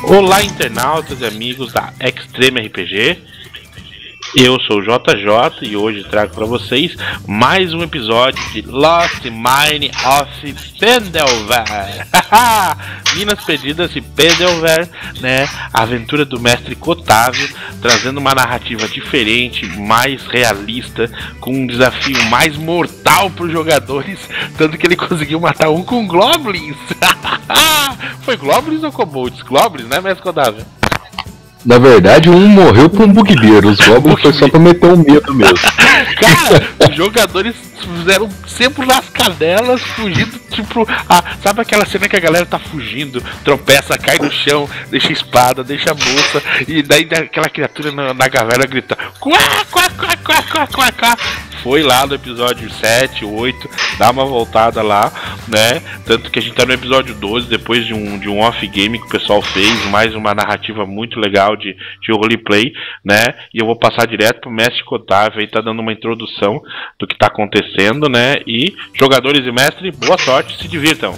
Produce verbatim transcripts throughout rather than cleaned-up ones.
Olá, internautas e amigos da Extreme R P G. Eu sou o J J e hoje trago para vocês mais um episódio de Lost Mine of Pendelver. Minas Perdidas de Pendelver, né? A aventura do mestre Cotávio, trazendo uma narrativa diferente, mais realista, com um desafio mais mortal para os jogadores, tanto que ele conseguiu matar um com Goblins. Foi Goblins ou Kobolds? Goblins, né, mestre Cotávio? Na verdade, um morreu por um bugbear, os goblins foi só pra meter um medo mesmo. Cara, os jogadores fizeram sempre nas cadelas, fugindo, tipo... Ah, sabe aquela cena que a galera tá fugindo, tropeça, cai no chão, deixa a espada, deixa a moça, e daí aquela criatura na, na galera grita... Quá, quá, quá, quá, quá, quá, quá. Foi lá no episódio sete, oito, dá uma voltada lá, né? Tanto que a gente tá no episódio doze, depois de um, de um off-game que o pessoal fez, mais uma narrativa muito legal de, de roleplay, né? E eu vou passar direto pro mestre Cotávio aí, tá dando uma introdução do que tá acontecendo, né? E jogadores e mestre, boa sorte, se divirtam!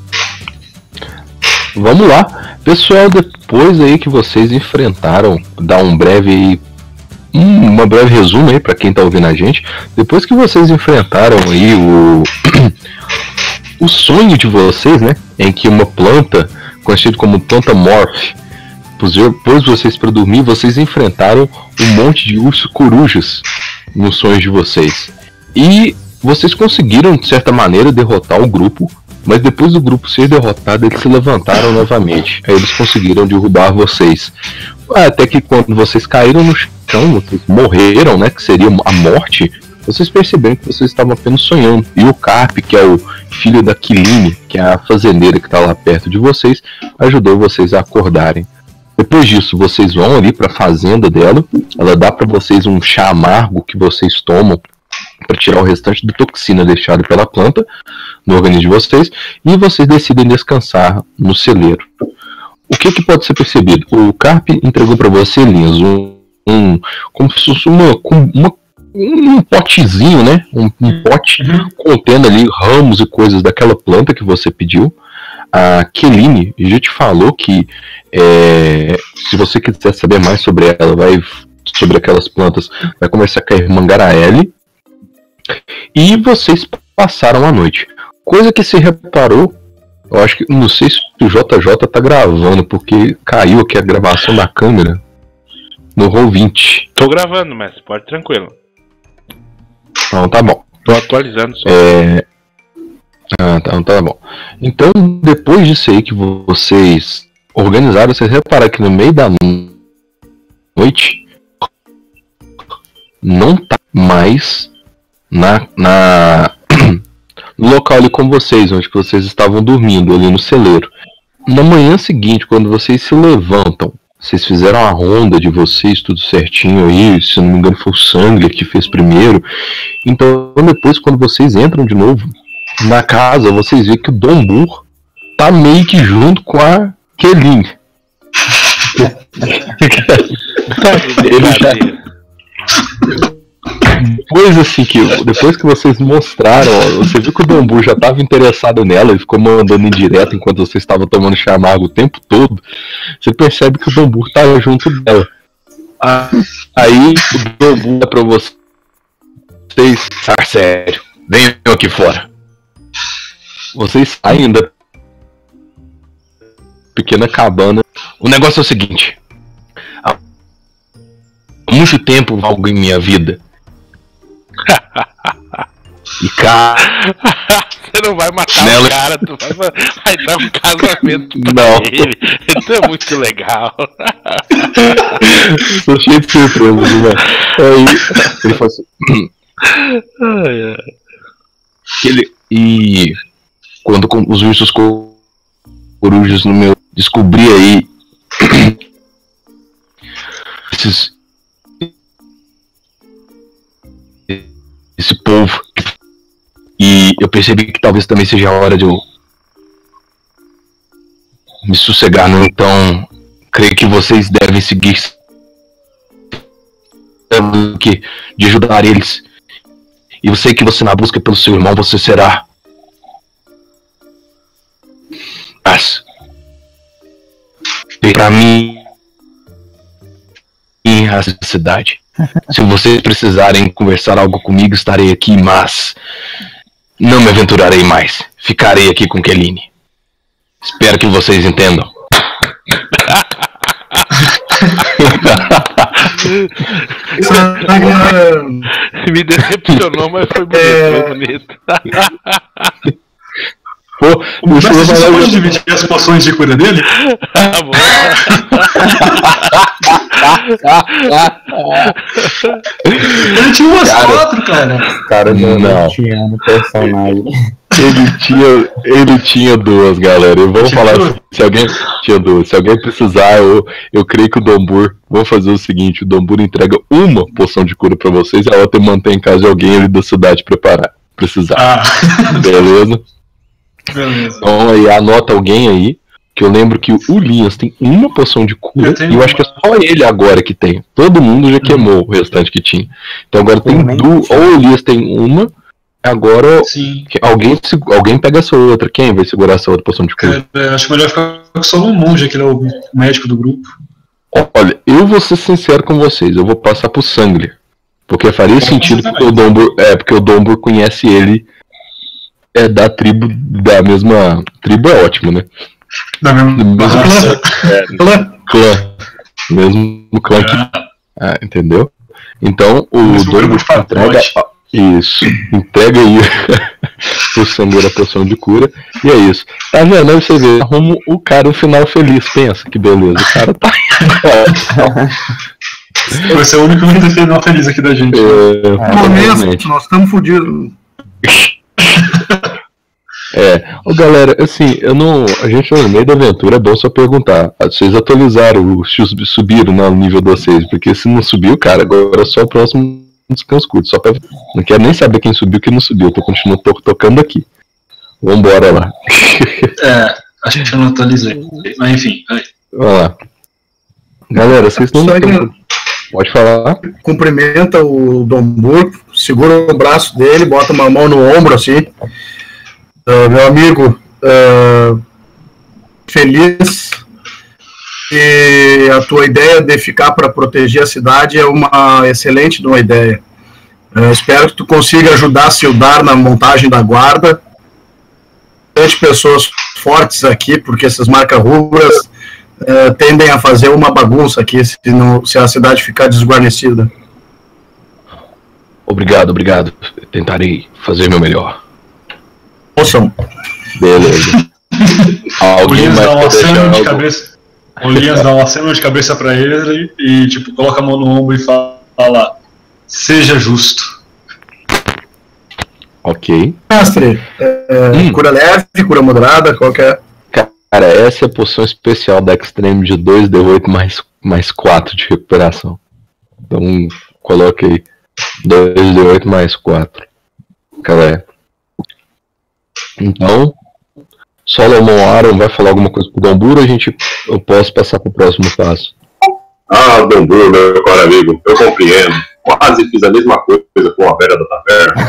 Vamos lá! Pessoal, depois aí que vocês enfrentaram, dá um breve aí, Hum, uma breve resumo aí para quem tá ouvindo a gente. Depois que vocês enfrentaram aí o o sonho de vocês, né, em que uma planta conhecida como planta morph pôs vocês para dormir, vocês enfrentaram um monte de ursos corujas nos sonhos de vocês. E vocês conseguiram de certa maneira derrotar o grupo, mas depois do grupo ser derrotado, eles se levantaram novamente. Aí eles conseguiram derrubar vocês. Até que quando vocês caíram no chão, vocês morreram, né? Que seria a morte. Vocês perceberam que vocês estavam apenas sonhando. E o Carp, que é o filho da Quiline, que é a fazendeira que está lá perto de vocês, ajudou vocês a acordarem. Depois disso, vocês vão ali para a fazenda dela. Ela dá para vocês um chá amargo que vocês tomam para tirar o restante da toxina deixada pela planta no organismo de vocês. E vocês decidem descansar no celeiro. O que, que pode ser percebido? O Carp entregou para você, Linhas, um, um, como se fosse uma, uma, um potezinho, né? Um, um pote uhum. contendo ali ramos e coisas daquela planta que você pediu. A Keline já te falou que é, se você quiser saber mais sobre ela, vai sobre aquelas plantas, vai conversar com a irmã Garaele. E vocês passaram a noite. Coisa que se reparou, eu acho que, não sei se o J J tá gravando, porque caiu aqui a gravação da câmera no roll vinte. Tô gravando, mas pode tranquilo. Então tá bom. Tô atualizando só. É... Ah, tá, tá bom. Então, depois disso aí que vocês organizaram, vocês repararam que no meio da noite não tá mais na... na... no local ali com vocês, onde vocês estavam dormindo, ali no celeiro. Na manhã seguinte, quando vocês se levantam, vocês fizeram a ronda de vocês, tudo certinho aí, se não me engano foi o Sangler que fez primeiro. Então depois, quando vocês entram de novo na casa, vocês veem que o Dombur tá meio que junto com a Kelin. Ele já... Depois assim que depois que vocês mostraram, ó, você viu que o Dombu já estava interessado nela e ficou mandando indireto enquanto vocês estavam tomando chá amargo o tempo todo. Você percebe que o Dombu tá junto dela. Ah, aí o Dombu dá pra vocês: ah, sério, venham aqui fora. Vocês saem da pequena cabana. O negócio é o seguinte: há muito tempo valgo em minha vida. E cara, você não vai matar nela... o cara, tu vai, vai dar um casamento pra não. ele. Isso é muito legal. Tô cheio de surpresas, né? Aí ele falou assim: ai, ai. Ele... E quando os ursos corujas no meu descobri aí esses esse povo, e eu percebi que talvez também seja a hora de eu me sossegar, né? Então creio que vocês devem seguir que de ajudar eles, e eu sei que você, na busca pelo seu irmão, você será mas pra mim em a cidade. Se vocês precisarem conversar algo comigo, estarei aqui, mas não me aventurarei mais. Ficarei aqui com Keline. Espero que vocês entendam. Me decepcionou, mas foi bonito. É... Foi bonito. Pô, você pode dividir as poções de cura dele? Ah, bom. Ele tinha umas cara, quatro, cara. Cara, não, não tinha no personagem. Ele tinha, ele tinha duas, galera. Eu vou falar assim, se alguém tinha duas. Se alguém precisar, eu, eu creio que o Dombur. Vamos fazer o seguinte: o Dombur entrega uma poção de cura pra vocês e a outra mantém em casa de alguém ali da cidade preparar. Precisar. Ah. Beleza? Beleza. Então aí anota alguém aí, que eu lembro que o Linhas tem uma poção de cura eu e eu uma... acho que é só ele agora que tem. Todo mundo já queimou uhum. o restante que tinha. Então agora tem duas, ou o Linhas tem uma, agora alguém, alguém pega essa outra. Quem vai segurar essa outra poção de cura? É, acho melhor ficar só no monge, que ele é o médico do grupo. Olha, eu vou ser sincero com vocês, eu vou passar pro Sangler. Porque faria Pode sentido porque o, Dombur, é, porque o Dombur conhece ele. É da tribo, da mesma. Tribo é ótimo, né? Da mesma. Do mesmo clã. Clã. Mesmo clã que. Ah, entendeu? Então o Dombur entrega. Isso. Entrega aí o sangue a poção de cura. E é isso. Tá vendo? Aí você vê. Arruma o cara um final feliz. Pensa que beleza. O cara tá. Vai ser o único que vai ter final feliz aqui da gente. É, momento, nós estamos fodidos. É, ô galera, assim, eu não. A gente no meio da aventura é bom só perguntar. Vocês atualizaram, subiram no nível de vocês, porque se não subiu, cara, agora é só o próximo descanso curto. Só pra. Não quero nem saber quem subiu e quem não subiu, eu tô continuando to tocando aqui. Vambora lá. É, acho que eu não atualizei. Mas enfim, aí. Vai lá. Galera, vocês não estão. Pode falar. Cumprimenta o Dombur, segura o braço dele, bota uma mão no ombro assim. Uh, meu amigo, uh, feliz e a tua ideia de ficar para proteger a cidade é uma excelente uma ideia. Uh, espero que tu consiga ajudar a Sildar na montagem da guarda. Tem pessoas fortes aqui, porque essas marcas rubras uh, tendem a fazer uma bagunça aqui se, não, se a cidade ficar desguarnecida. Obrigado, obrigado. Eu tentarei fazer meu melhor. Poção. Beleza. Alguém mais dá uma cena de cabeça. O Linhas dá uma cena de cabeça pra ele e tipo coloca a mão no ombro e fala: seja justo. Ok. Mestre, é, hum. cura leve, cura moderada, qual que é? Cara, essa é a poção especial da Extreme de dois D oito mais, mais quatro de recuperação. Então coloque aí dois D oito mais quatro. Galera. Então, Solomon Aaron vai falar alguma coisa pro Dombur, a gente, eu posso passar pro próximo passo. Ah, Dombur, meu caro amigo, eu compreendo. Quase fiz a mesma coisa com a velha da taverna.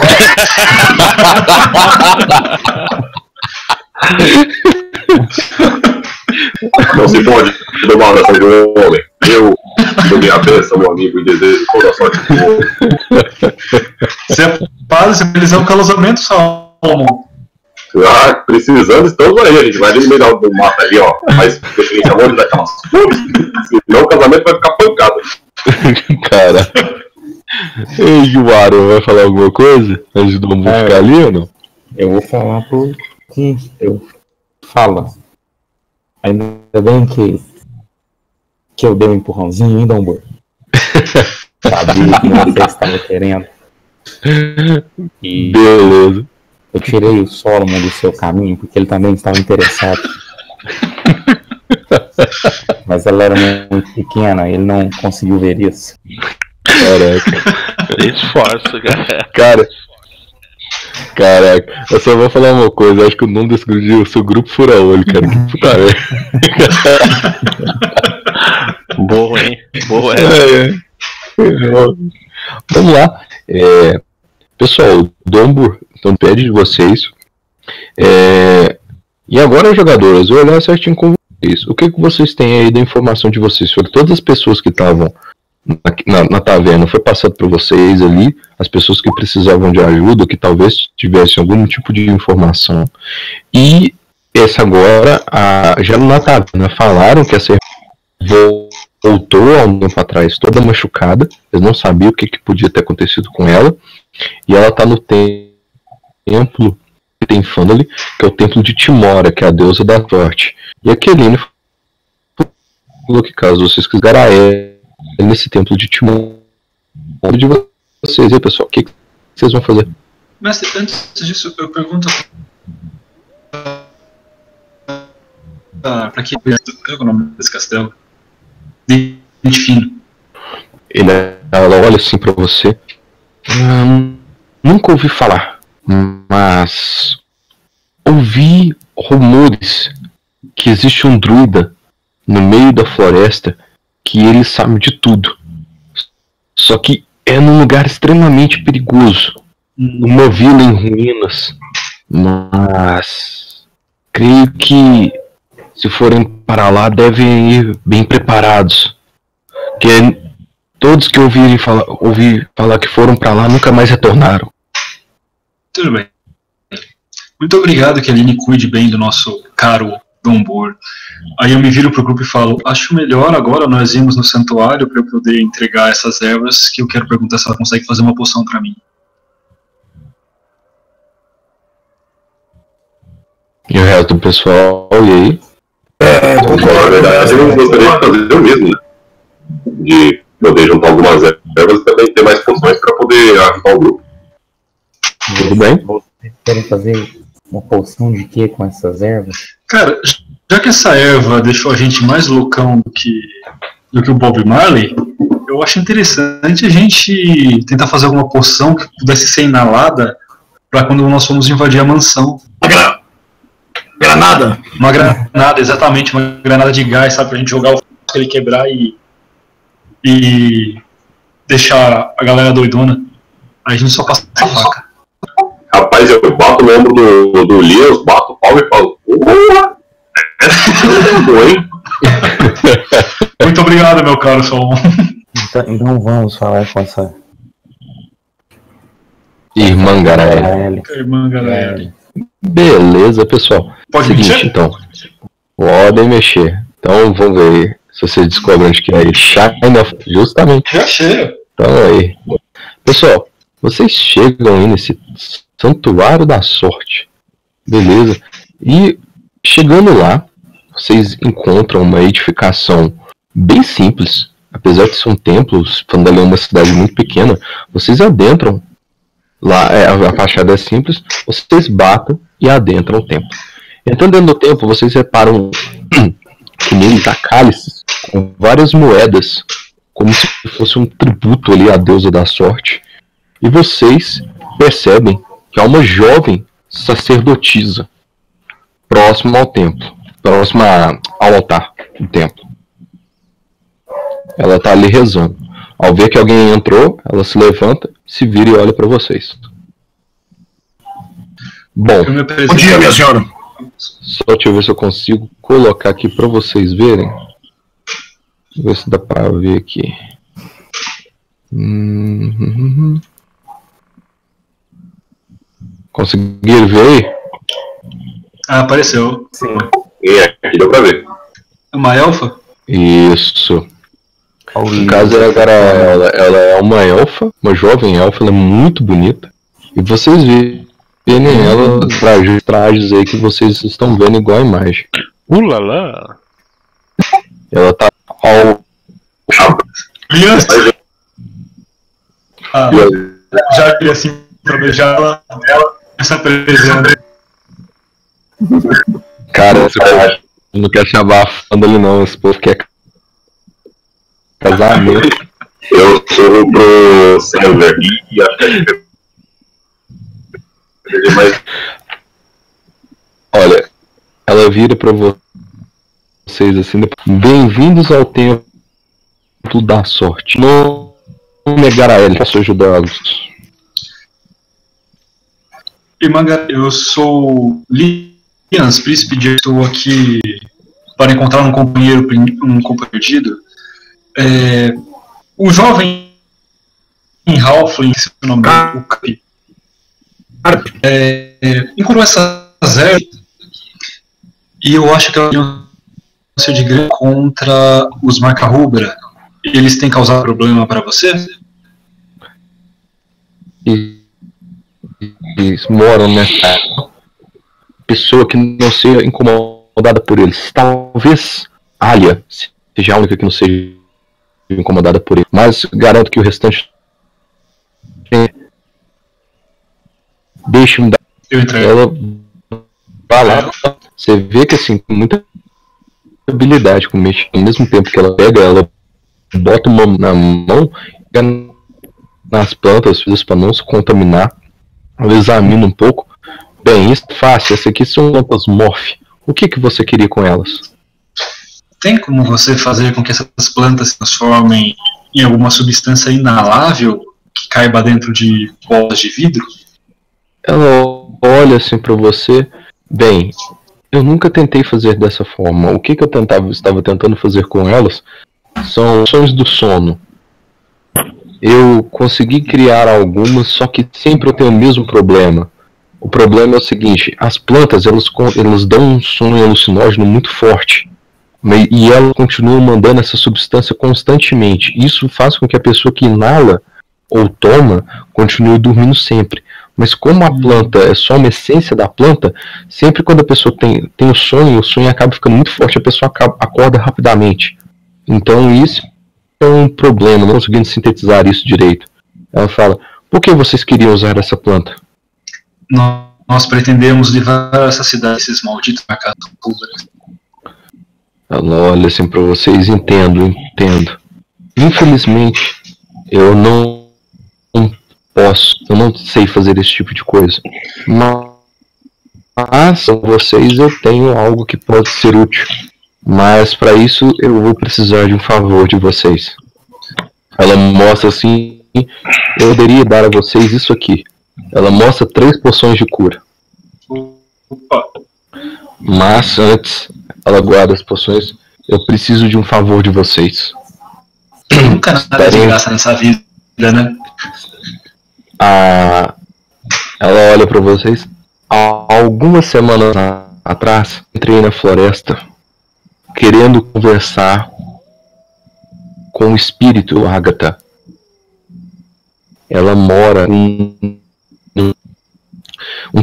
Não se pode tomar uma oração de um homem. Eu dou minha bênção, meu amigo, e desejo toda a sorte do mundo. Você é padre, você precisa um casamento, Solomon. Ah, precisando, estamos aí, a gente vai ali no meio do mato ali, ó. Mas preferência longe daquelas flores, senão o casamento vai ficar pancado. Cara. Ei, o Aaron vai falar alguma coisa? Antes do Dombur é, ficar ali ou não? Eu vou falar pro que eu falo. Ainda bem que que eu dei um empurrãozinho, hein, Dombur? Sabia que você estava querendo. E beleza. Eu tirei o Solomon do seu caminho porque ele também estava interessado. Mas ela era muito pequena, ele não conseguiu ver isso. Caraca. Esforço, cara. Cara. Caraca, eu só vou falar uma coisa, eu acho que o nome desse grupo, o seu grupo fura olho, cara. Que puta merda. Boa, hein? Boa, é. é. Vamos lá. É, pessoal, o Dombur então pede de vocês. É, e agora, jogadoras, eu vou olhar certinho com O que, que vocês têm aí da informação de vocês? Sobre todas as pessoas que estavam na, na, na taverna, foi passado para vocês ali, as pessoas que precisavam de ajuda, que talvez tivessem algum tipo de informação. E essa agora, a, já na taverna, falaram que essa voltou há um tempo atrás toda machucada, eles não sabiam o que, que podia ter acontecido com ela, e ela está no templo que tem Fandali, que é o templo de Timora, que é a deusa da sorte. E a Keline falou que caso vocês quiserem a ela nesse templo de Timora de vocês, aí pessoal, o que, que vocês vão fazer? Mestre, antes disso, eu pergunto para quem é o nome desse castelo? Dente fino. Ele, ela olha assim pra você. Hum, nunca ouvi falar, mas ouvi rumores que existe um druida no meio da floresta que ele sabe de tudo. Só que é num lugar extremamente perigoso. Uma vila em ruínas. Mas creio que se forem para lá devem ir bem preparados. Que todos que ouvirem falar, ouvi falar que foram para lá nunca mais retornaram. Tudo bem. Muito obrigado, que a Aline cuide bem do nosso caro Dombor. Aí eu me viro pro grupo e falo, acho melhor agora nós irmos no santuário para eu poder entregar essas ervas, que eu quero perguntar se ela consegue fazer uma poção para mim. E o resto do pessoal, e aí? É, na verdade, eu gostaria de fazer o mesmo, né? De poder juntar algumas ervas e também ter mais poções para poder ajudar o grupo. Tudo bem? Vocês querem fazer uma poção de quê com essas ervas? Cara, já que essa erva deixou a gente mais loucão do que, do que o Bob Marley, eu acho interessante a gente tentar fazer alguma poção que pudesse ser inalada para quando nós formos invadir a mansão. Granada? Uma granada, exatamente, uma granada de gás, sabe? Pra gente jogar o f***, ele quebrar e. e. deixar a galera doidona. Aí a gente só passa a faca. Rapaz, eu bato no ombro do, do Lias, bato o pau e falo, porra! É bom, hein? Muito obrigado, meu caro Solon. Então, então vamos falar com essa Irmã Garaele. Irmã, galera. Beleza, pessoal. Pode Seguinte, mexer? então. Podem mexer. Então vamos ver se vocês descobrem onde que é aí. Shine of... Justamente. Já chega. Então aí. Pessoal, vocês chegam aí nesse Santuário da Sorte. Beleza? E chegando lá, vocês encontram uma edificação bem simples. Apesar de ser um templo, Fandali é uma cidade muito pequena, vocês adentram. Lá é, a fachada é simples, vocês batem e adentram o templo. Entrando dentro do templo, vocês reparam que nele está cálices com várias moedas, como se fosse um tributo ali à deusa da sorte. E vocês percebem que há uma jovem sacerdotisa próxima ao templo, próxima ao altar do templo. Ela está ali rezando. Ao ver que alguém entrou, ela se levanta, se vira e olha para vocês. Bom, Bom dia, minha senhora. só deixa eu ver se eu consigo colocar aqui para vocês verem. Deixa eu ver se dá para ver aqui. Hum... Conseguiram ver aí? Ah, apareceu. Sim. E aqui deu pra ver. Uma elfa? Isso. No caso, ela, ela, ela é uma elfa, uma jovem elfa, ela é muito bonita. E vocês verem ela, trajes, trajes aí que vocês estão vendo igual a imagem. Ulala! Ela tá ao. Lias! Ah, já vi assim pra beijar ela, ela essa presente. Cara, esse povo não quer chamar a fã dele não, esse povo quer casamento. Eu sou pro Silver e acho que é mais. Olha, ela vira pra vocês assim, bem-vindos ao templo da sorte. Não negar a ela, posso ajudá-los. Irmã, eu sou Lians, príncipe de. Estou aqui para encontrar um companheiro, um companheiro perdido. É, o jovem em Halfling, que é o nome dele, o Capi, é, é, encontrou essas ervas e eu acho que elas ser de guerra contra os Marca-Rubra. Eles têm causado problema para você? E eles moram nessa pessoa que não seja incomodada por eles. Talvez Alia seja a única que não seja incomodada por ele, mas garanto que o restante deixa-me dar. Eu entrei. Ela vai lá, você vê que assim, com muita habilidade com o mexe, ao mesmo tempo que ela pega, ela bota uma na mão, pega nas plantas para não se contaminar. Ela examina um pouco. Bem, isso é fácil, essas aqui são plantas morph. O que, que você queria com elas? Tem como você fazer com que essas plantas se transformem em alguma substância inalável que caiba dentro de bolas de vidro? Ela olha assim para você. Bem, eu nunca tentei fazer dessa forma. O que, que eu tentava, estava tentando fazer com elas são ações do sono. Eu consegui criar algumas, só que sempre eu tenho o mesmo problema. O problema é o seguinte: as plantas elas, elas dão um sono alucinógeno muito forte. E ela continua mandando essa substância constantemente. Isso faz com que a pessoa que inala ou toma continue dormindo sempre. Mas como a planta é só uma essência da planta, sempre quando a pessoa tem, tem o sonho, o sonho acaba ficando muito forte, a pessoa acaba, acorda rapidamente. Então isso é um problema, não conseguindo sintetizar isso direito. Ela fala: por que vocês queriam usar essa planta? Nós, nós pretendemos livrar essa cidade, esses malditos Marca-Rubra. Ela olha assim pra vocês: entendo, entendo. Infelizmente, eu não posso, eu não sei fazer esse tipo de coisa. Mas, com vocês, eu tenho algo que pode ser útil. Mas, para isso, eu vou precisar de um favor de vocês. Ela mostra assim: eu poderia dar a vocês isso aqui. Ela mostra três poções de cura. Opa. Mas, antes, ela guarda as poções. Eu preciso de um favor de vocês. Nunca nada de graça nessa vida, né? Ah, ela olha pra vocês. Há algumas semanas atrás, entrei na floresta querendo conversar com o espírito Agatha. Ela mora em um, um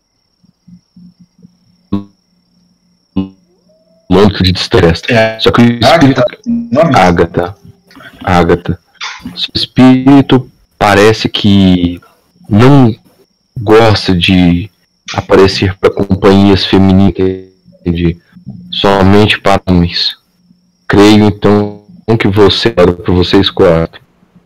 quilômetro de distância. É, Só que o espírito Agatha, Agatha, o espírito parece que não gosta de aparecer para companhias femininas, somente para homens. Creio então que você, para vocês quatro,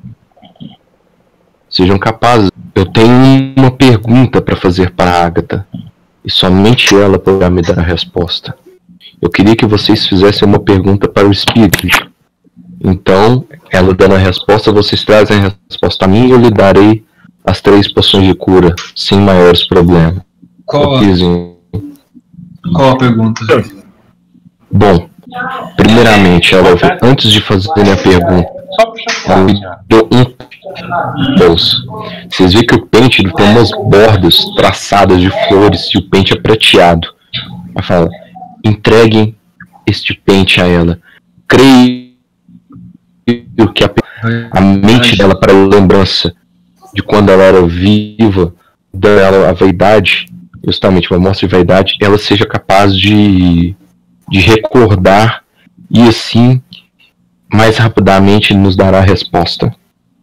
sejam capazes. Eu tenho uma pergunta para fazer para a Agatha e somente ela poderá me dar a resposta. Eu queria que vocês fizessem uma pergunta para o espírito. Então, ela dando a resposta, vocês trazem a resposta a mim e eu lhe darei as três poções de cura sem maiores problemas. Qual a, qual a pergunta? Bom, primeiramente, ela, antes de fazer a pergunta, ela me deu um bolso. Vocês veem que o pente ele tem umas bordas traçadas de flores e o pente é prateado. Ela fala: entreguem este pente a ela. Creio que a, a mente dela, para a lembrança de quando ela era viva, dela a vaidade, justamente uma mostra de vaidade, ela seja capaz de, de recordar e assim mais rapidamente nos dará a resposta.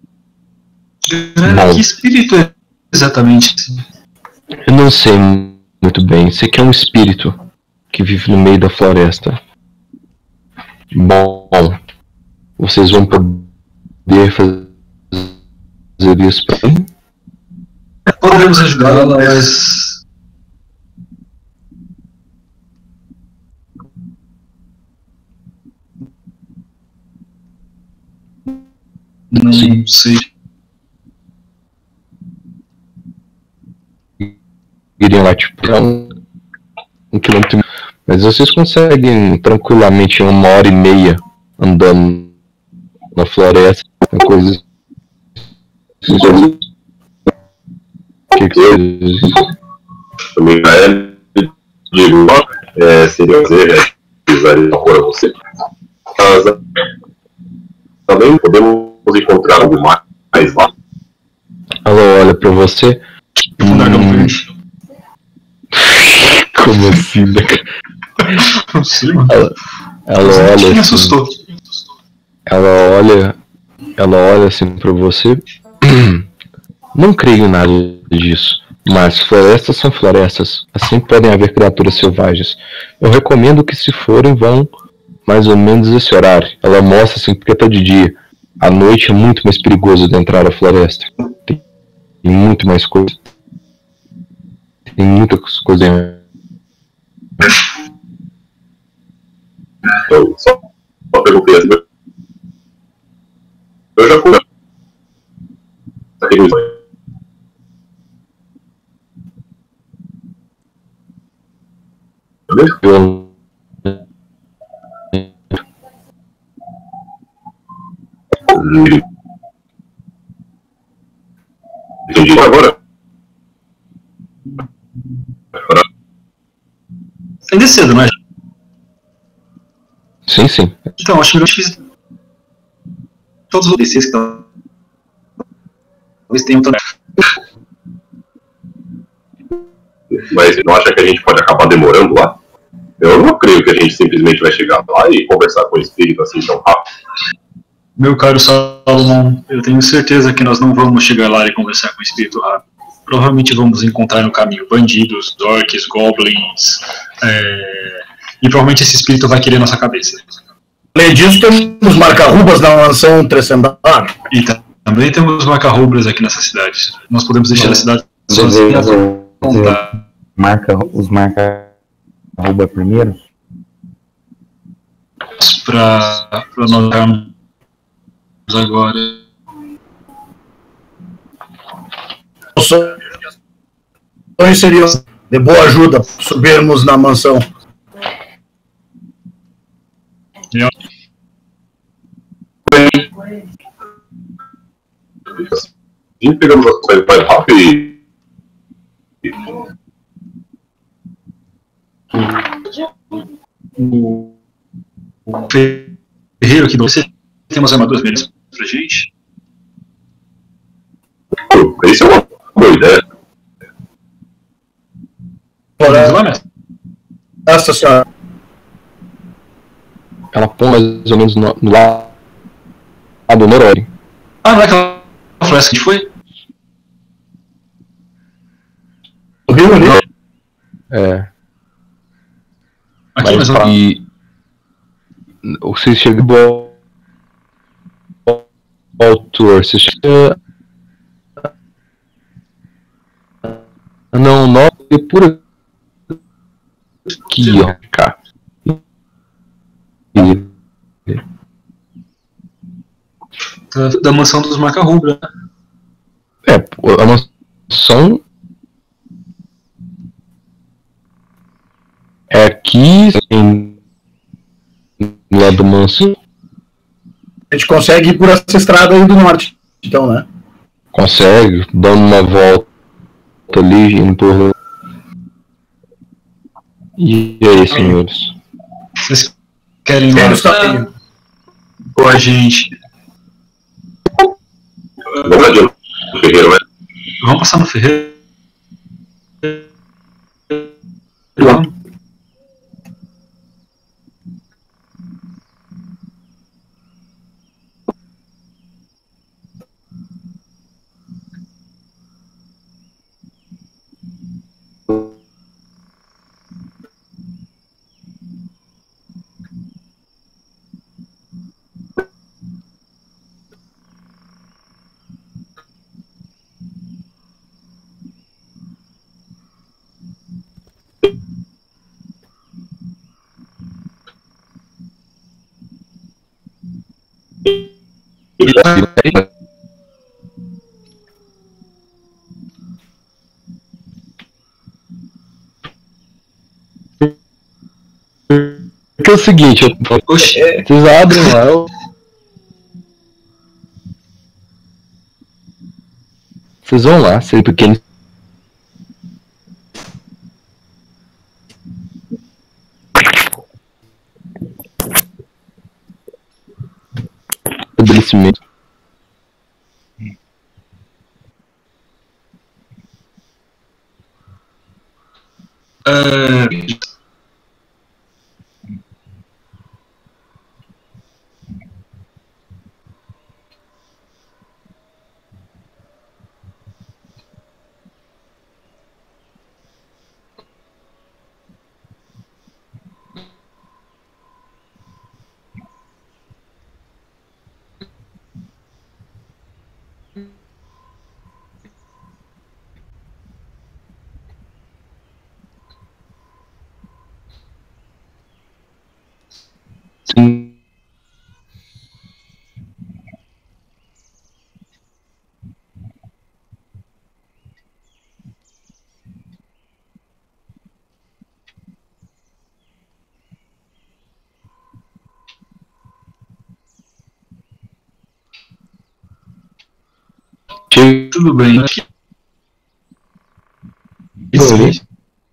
Bom, que espírito é exatamente? Eu não sei muito bem. Sei que é um espírito que vive no meio da floresta. Bom, vocês vão poder fazer isso para mim? Podemos ajudá-la, mas... Não Sim. sei. Iriam lá, tipo, um, um quilômetro, mas Mas vocês conseguem tranquilamente em uma hora e meia andando na floresta, coisa. O que, que vocês. Também é, digo, é, seria fazer, precisaria agora você. Mas também podemos encontrar algo mais lá. Ela olha pra você. Um dragão verde. Como assim, né? Não sei, mano. Ela, ela Você olha. me Assim, assustou. ela olha. Ela olha assim pra você. Não creio em nada disso. Mas florestas são florestas. Assim podem haver criaturas selvagens. Eu recomendo que, se forem, vão mais ou menos esse horário. Ela mostra assim porque tá de dia. À noite é muito mais perigoso de entrar na floresta. Tem muito mais coisa. Tem muitas coisas. Eu só, só perguntei assim. Eu já fui. Eu... Entendi agora. Agora. Ainda é cedo, não é? Sim, sim. Então, acho melhor que todos os D Cs que estão. Talvez tenham também. Mas você não acha que a gente pode acabar demorando lá? Eu não creio que a gente simplesmente vai chegar lá e conversar com o espírito assim tão rápido. Meu caro Salomão, eu tenho certeza que nós não vamos chegar lá e conversar com o espírito rápido. Provavelmente vamos encontrar no caminho bandidos, orcs, goblins, é... e provavelmente esse espírito vai querer nossa cabeça. Além disso, temos marca-rubas na mansão Trescendar. E também temos marca-rubras aqui nessa cidade. Nós podemos deixar a cidade Você sozinha. vê- Não você dá. marca, os marca-arroba primeiro? Pra, pra nós darmos agora. Os sonhos seriam de boa ajuda subirmos na mansão. E pegamos as coisas mais rápido e. O o ferreiro aqui do você tem umas armaduras melhores pra gente? Pô, isso é uma boa ideia. Vamos lá, mestre. Nossa senhora. Ela põe mais ou menos no, no lado do Norori. Ah, não é aquela floresta que a gente foi? O rio ali. É. Aqui, Mas, mas não. e você chega ao autor, você chega. Não, não, é por aqui, ó, cá. E, Da, da mansão dos marca-rubra. é, a mansão é aqui em lá do manso. A gente consegue ir por essa estrada aí do norte. Então, né? Consegue, dando uma volta ali, indo por. E aí, senhores? Vocês querem ir Quem lá está indo? com a gente? Não adianta o ferreiro, né? Vamos passar no ferreiro? Vamos. que é o seguinte, eu, Oxi. vocês abrem lá, eu, vocês vão lá, sei pequeno. Estabelecimento. É... Sim. Tudo bem. Isso aí.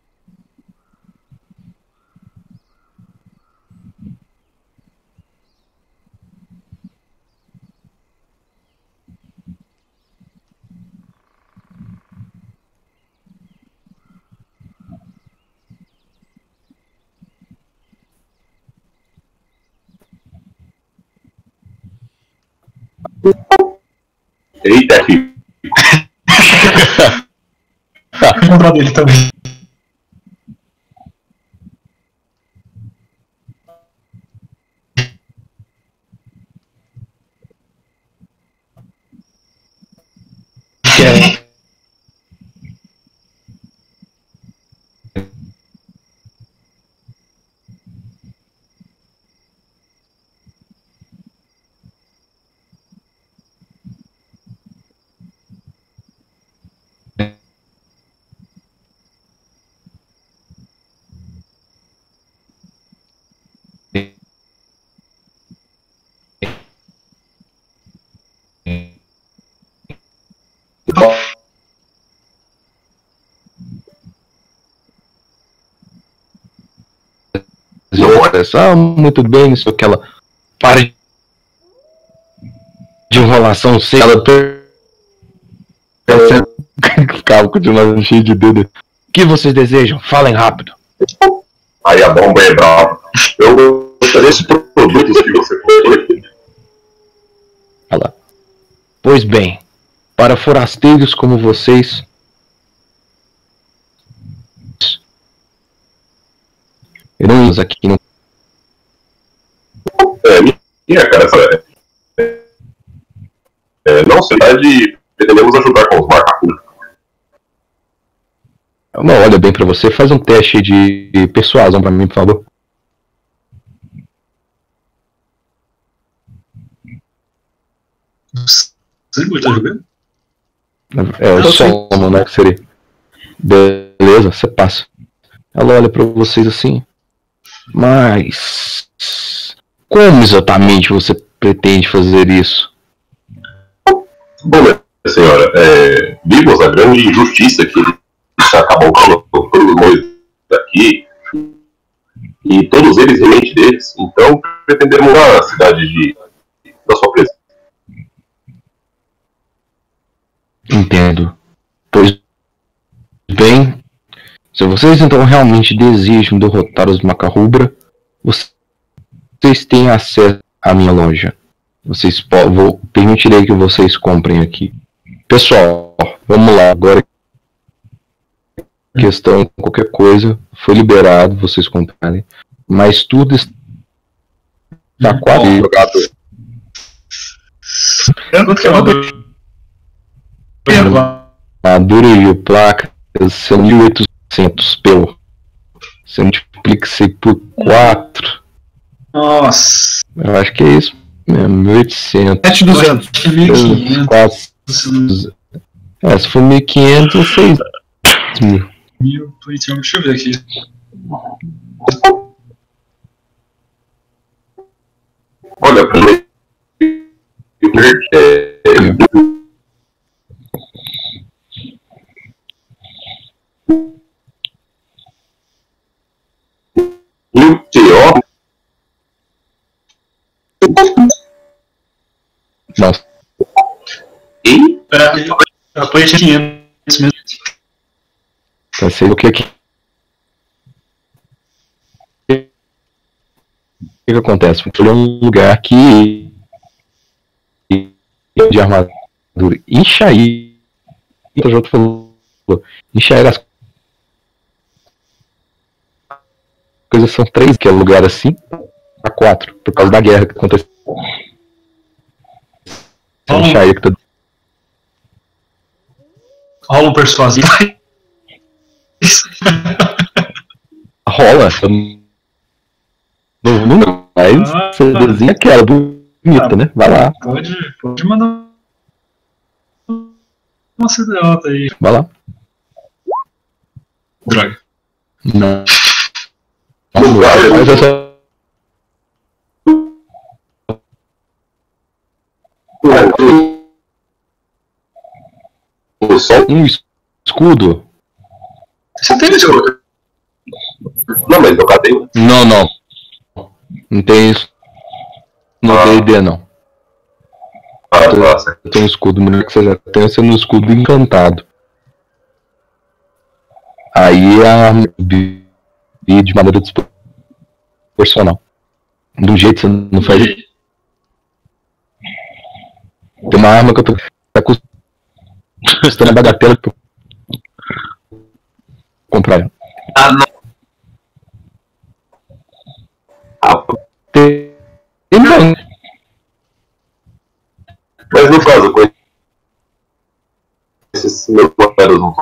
Eita, filho. Vou comprar dele também. É. Ah, muito bem, isso aquela parte de enrolação seca, ela ficava continuando cheio de dedo. O que vocês desejam? Falem rápido. Aí a bomba é brava. Eu gostaria desses produtos que você comprou. Olha lá. Pois bem, para forasteiros como vocês, iremos aqui no É, minha cara, essa é, é, não cidade, pretendemos ajudar com os marcas. Uma olha bem pra você, faz um teste de persuasão pra mim, por favor. Você não tá jogando? É, o Solomon, né, que seria. Beleza, você passa. Ela olha pra vocês assim. Mas... como exatamente você pretende fazer isso? Bom, minha senhora, é, vimos a grande injustiça que eles acabam com todos nós daqui, e todos eles em mente deles, então pretendemos mudar a cidade de, da sua presença. Entendo. Pois bem, se vocês então realmente desejam derrotar os Macarrubra, vocês têm acesso à minha loja. Vocês po- vou permitirei que vocês comprem aqui. Pessoal, vamos lá. Agora, questão, qualquer coisa, foi liberado, vocês comprarem. Mas tudo está quase jogado. Quanto que é uma Armadura e placa são mil e oitocentos pelo. Você multiplica isso aí por quatro. Nossa. Eu acho que é isso mesmo, mil e oitocentos. sete mil e duzentos. Acho que mil e quinhentos. quatro. É, se for mil e quinhentos, seis mil. Mil, deixa eu ver aqui. Olha, primeiro. É, e o T O. Nossa. E. É, apoio de quinhentos mesmo. Então, sei o que que. O que, que acontece? Foi um lugar que. De armadura. Enxaí. O J falou. Enxaí as coisas são três, que é lugar assim, a quatro, por causa da guerra que aconteceu. Enxaí que tá. Rola um persuasivo. Rola. Novo número, mas Ah, você desenha aquela bonita, né? Vai lá, Pode, pode mandar uma C D J aí. vai lá. Droga. Não. Mas essa. O som. Um escudo? Você tem isso? Não, mas eu catei um. Não, não. Não tem isso no Ah. D e D, não. Ah, nossa. Eu tenho um escudo, melhor que você já tem, sendo um escudo encantado. Aí a arma de de maneira desproporcional. De um jeito que você não faz. Tem uma arma que eu tô. Tá custando a bagatela pra eu comprar ela. Ah, não. Ah, Tem. Tem não. mas no caso, com esses meus papéis não.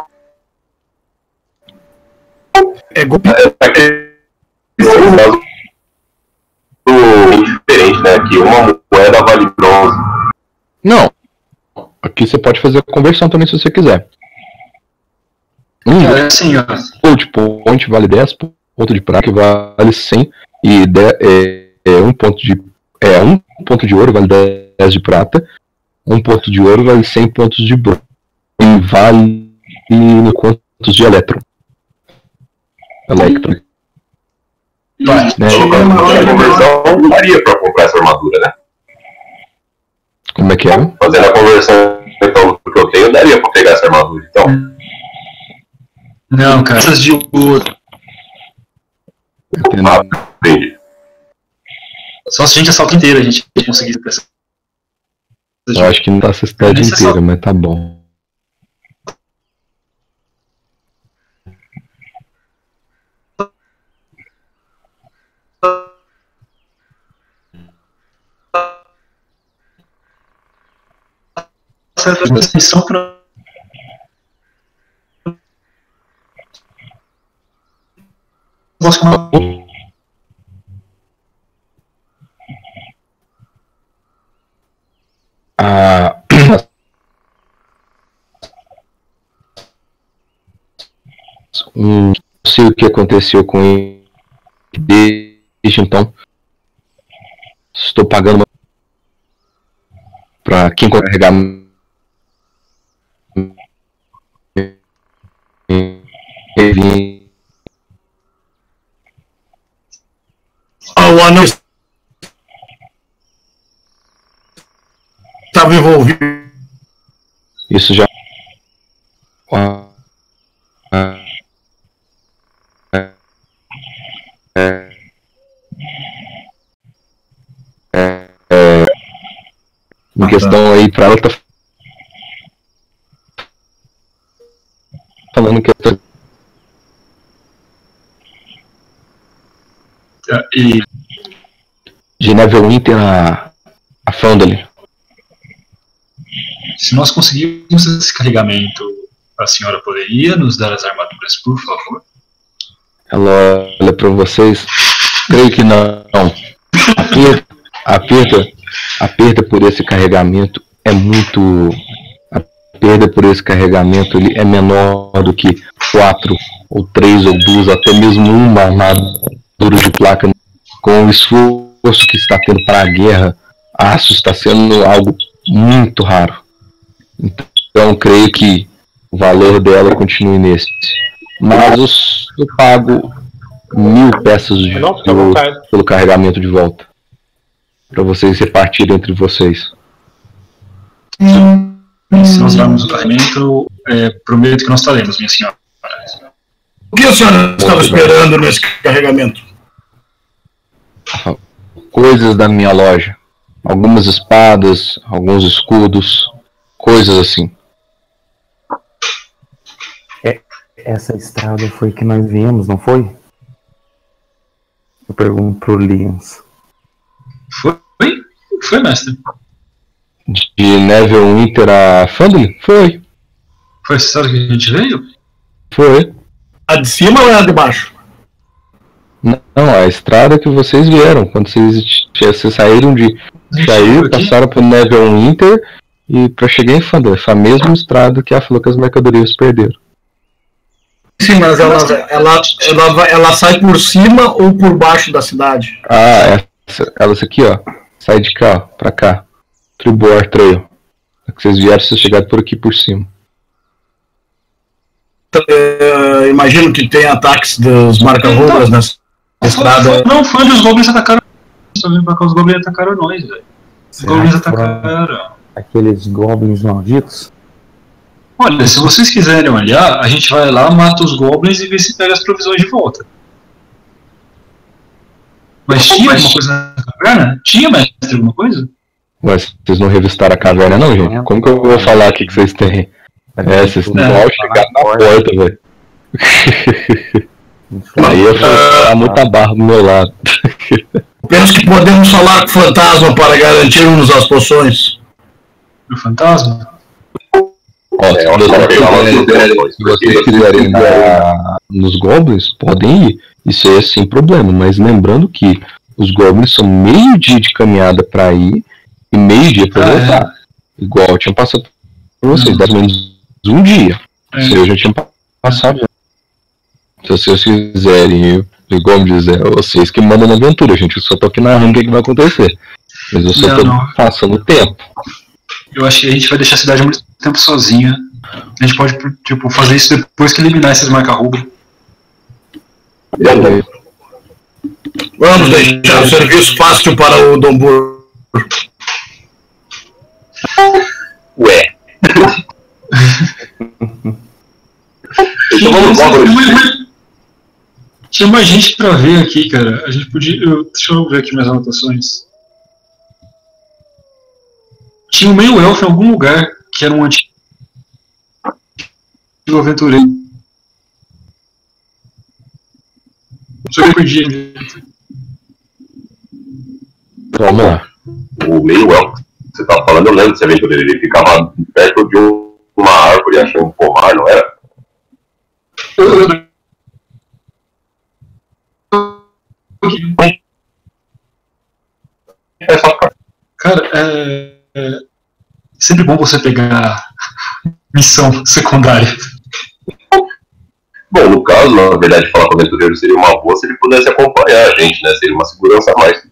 É golpe. É um caso diferente, né? Que uma moeda vale bronze. Não. Aqui você pode fazer a conversão também se você quiser. Um É assim, ó. gold point vale dez, ponto de prata vale cem e de, é, é um ponto de é um ponto de ouro vale dez de prata, um ponto de ouro vale cem pontos de bronze e vale quantos de elétron. Electron. Vai. Né? A conversão não daria pra comprar essa armadura, né? Como é que é? Fazendo a conversão então, do que eu tenho, daria pra pegar essa armadura. Então, Não, cara. Essas de ouro. Entendeu? ah, entendi. Só se a gente assalta inteira, a gente conseguir ter essa. Eu acho que não tá essa cidade Esse é inteira, só- mas tá bom. Certa missão pra. Gosto como. Ah, um, não sei o que aconteceu com ele desde então. Estou pagando uma... para quem carregar ele. Ah, o anão estava envolvido. Isso já. Ah, ah, é, é, é, é, em questão aí pra ela tá falando que eu tô E de Neverwinter a, a Foundling. se nós conseguirmos esse carregamento, a senhora poderia nos dar as armaduras, por favor? Ela olha pra vocês. Creio que não. Aperta, aperta, a perda por esse carregamento é muito. A perda por esse carregamento ele é menor do que quatro, ou três, ou duas, até mesmo uma armadura de placa com o esforço reforço que está tendo para a guerra, aço está sendo algo muito raro. Então creio que o valor dela continue nesse. Mas os, eu pago mil peças de, Não, fica à pelo, vontade. pelo carregamento de volta. Para vocês repartirem entre vocês. Se nós darmos o carregamento, é, prometo que nós faremos, minha senhora. O que a senhora estava esperando nesse carregamento? Coisas da minha loja. Algumas espadas, alguns escudos, coisas assim. Essa estrada foi que nós viemos, não foi? Eu pergunto pro Lians. Foi? Foi, mestre? De Neverwinter a Fandolin? Foi. Foi essa estrada que a gente veio? Foi. A de cima ou a de baixo? Não, a estrada que vocês vieram. Quando vocês, vocês saíram de Shair, passaram por Neverwinter e pra chegar em Fandolin. Foi a mesma estrada que ela falou que as mercadorias perderam. Sim, mas ela, ela, ela, vai- ela sai por cima ou por baixo da cidade? Ah, essa, ela essa aqui, ó. Sai de cá, ó, pra cá. Tribor Trail. É que vocês vieram, vocês chegaram por aqui por cima. É, imagino que tem ataques dos marca-ruas nessa estrada. Não, foi onde os goblins atacaram. Só vindo pra cá, os goblins atacaram nós, velho. Os Será goblins que foram atacaram. aqueles goblins malditos? Olha, se vocês quiserem olhar, a gente vai lá, mata os goblins e vê se pega as provisões de volta. Mas tinha alguma coisa na caverna? Tinha, mestre, alguma coisa? Ué, vocês não revistaram a caverna não, gente? Como que eu vou falar o que que vocês têm? É, vocês não vão chegar na porta, velho. Aí eu vou muita barra do meu lado. Penso que podemos falar com o fantasma para garantirmos as poções. O fantasma? Ó, se vocês quiserem- se vocês quiserem dar nos goblins, podem ir. Isso aí é sem problema. Mas lembrando que os goblins são meio dia de caminhada pra ir e meio dia pra Ah, é? voltar. Igual eu tinha passado por vocês, dá menos um dia. É. Se eu já tinha passado. Se vocês quiserem, igual me dizer, é vocês que mandam na aventura, gente. Eu só tô aqui narrando o que, que vai acontecer. Mas eu só Não, tô não. passando tempo. Eu acho que a gente vai deixar a cidade muito tempo sozinha. A gente pode, tipo, fazer isso depois que eliminar esses marca-rubro. Beleza. Vamos deixar o serviço fácil para o Dombur. Ué. Então vamos logo. Tinha mais gente pra ver aqui, cara. A gente podia. Eu, deixa eu ver aqui minhas anotações. Tinha um meio elfo em algum lugar que era um antigo aventureiro. Só que eu perdi. Vamos lá. O meio elfo que você tá falando, eu lembro desse aventureiro. Ele ficava perto de um- uma árvore achando um pomar, não era? É só ficar. Cara, é, é sempre bom você pegar missão secundária. Bom, no caso, na verdade, falar com o aventureiro seria uma boa se ele pudesse acompanhar a gente, né? Seria uma segurança a mais.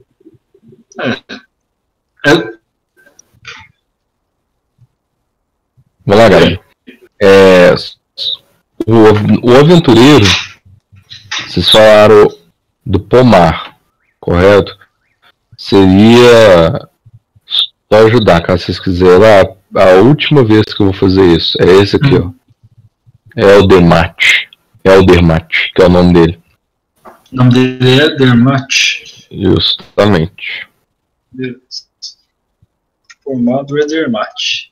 É, Vamos lá, galera. É, o, o aventureiro, vocês falaram do pomar, correto? Seria só ajudar, caso vocês quiserem. A, a última vez que eu vou fazer isso é esse aqui, ó. Eldermat. Eldermat, que é o nome dele. o nome dele é Dermat. Justamente. Formado Edermat.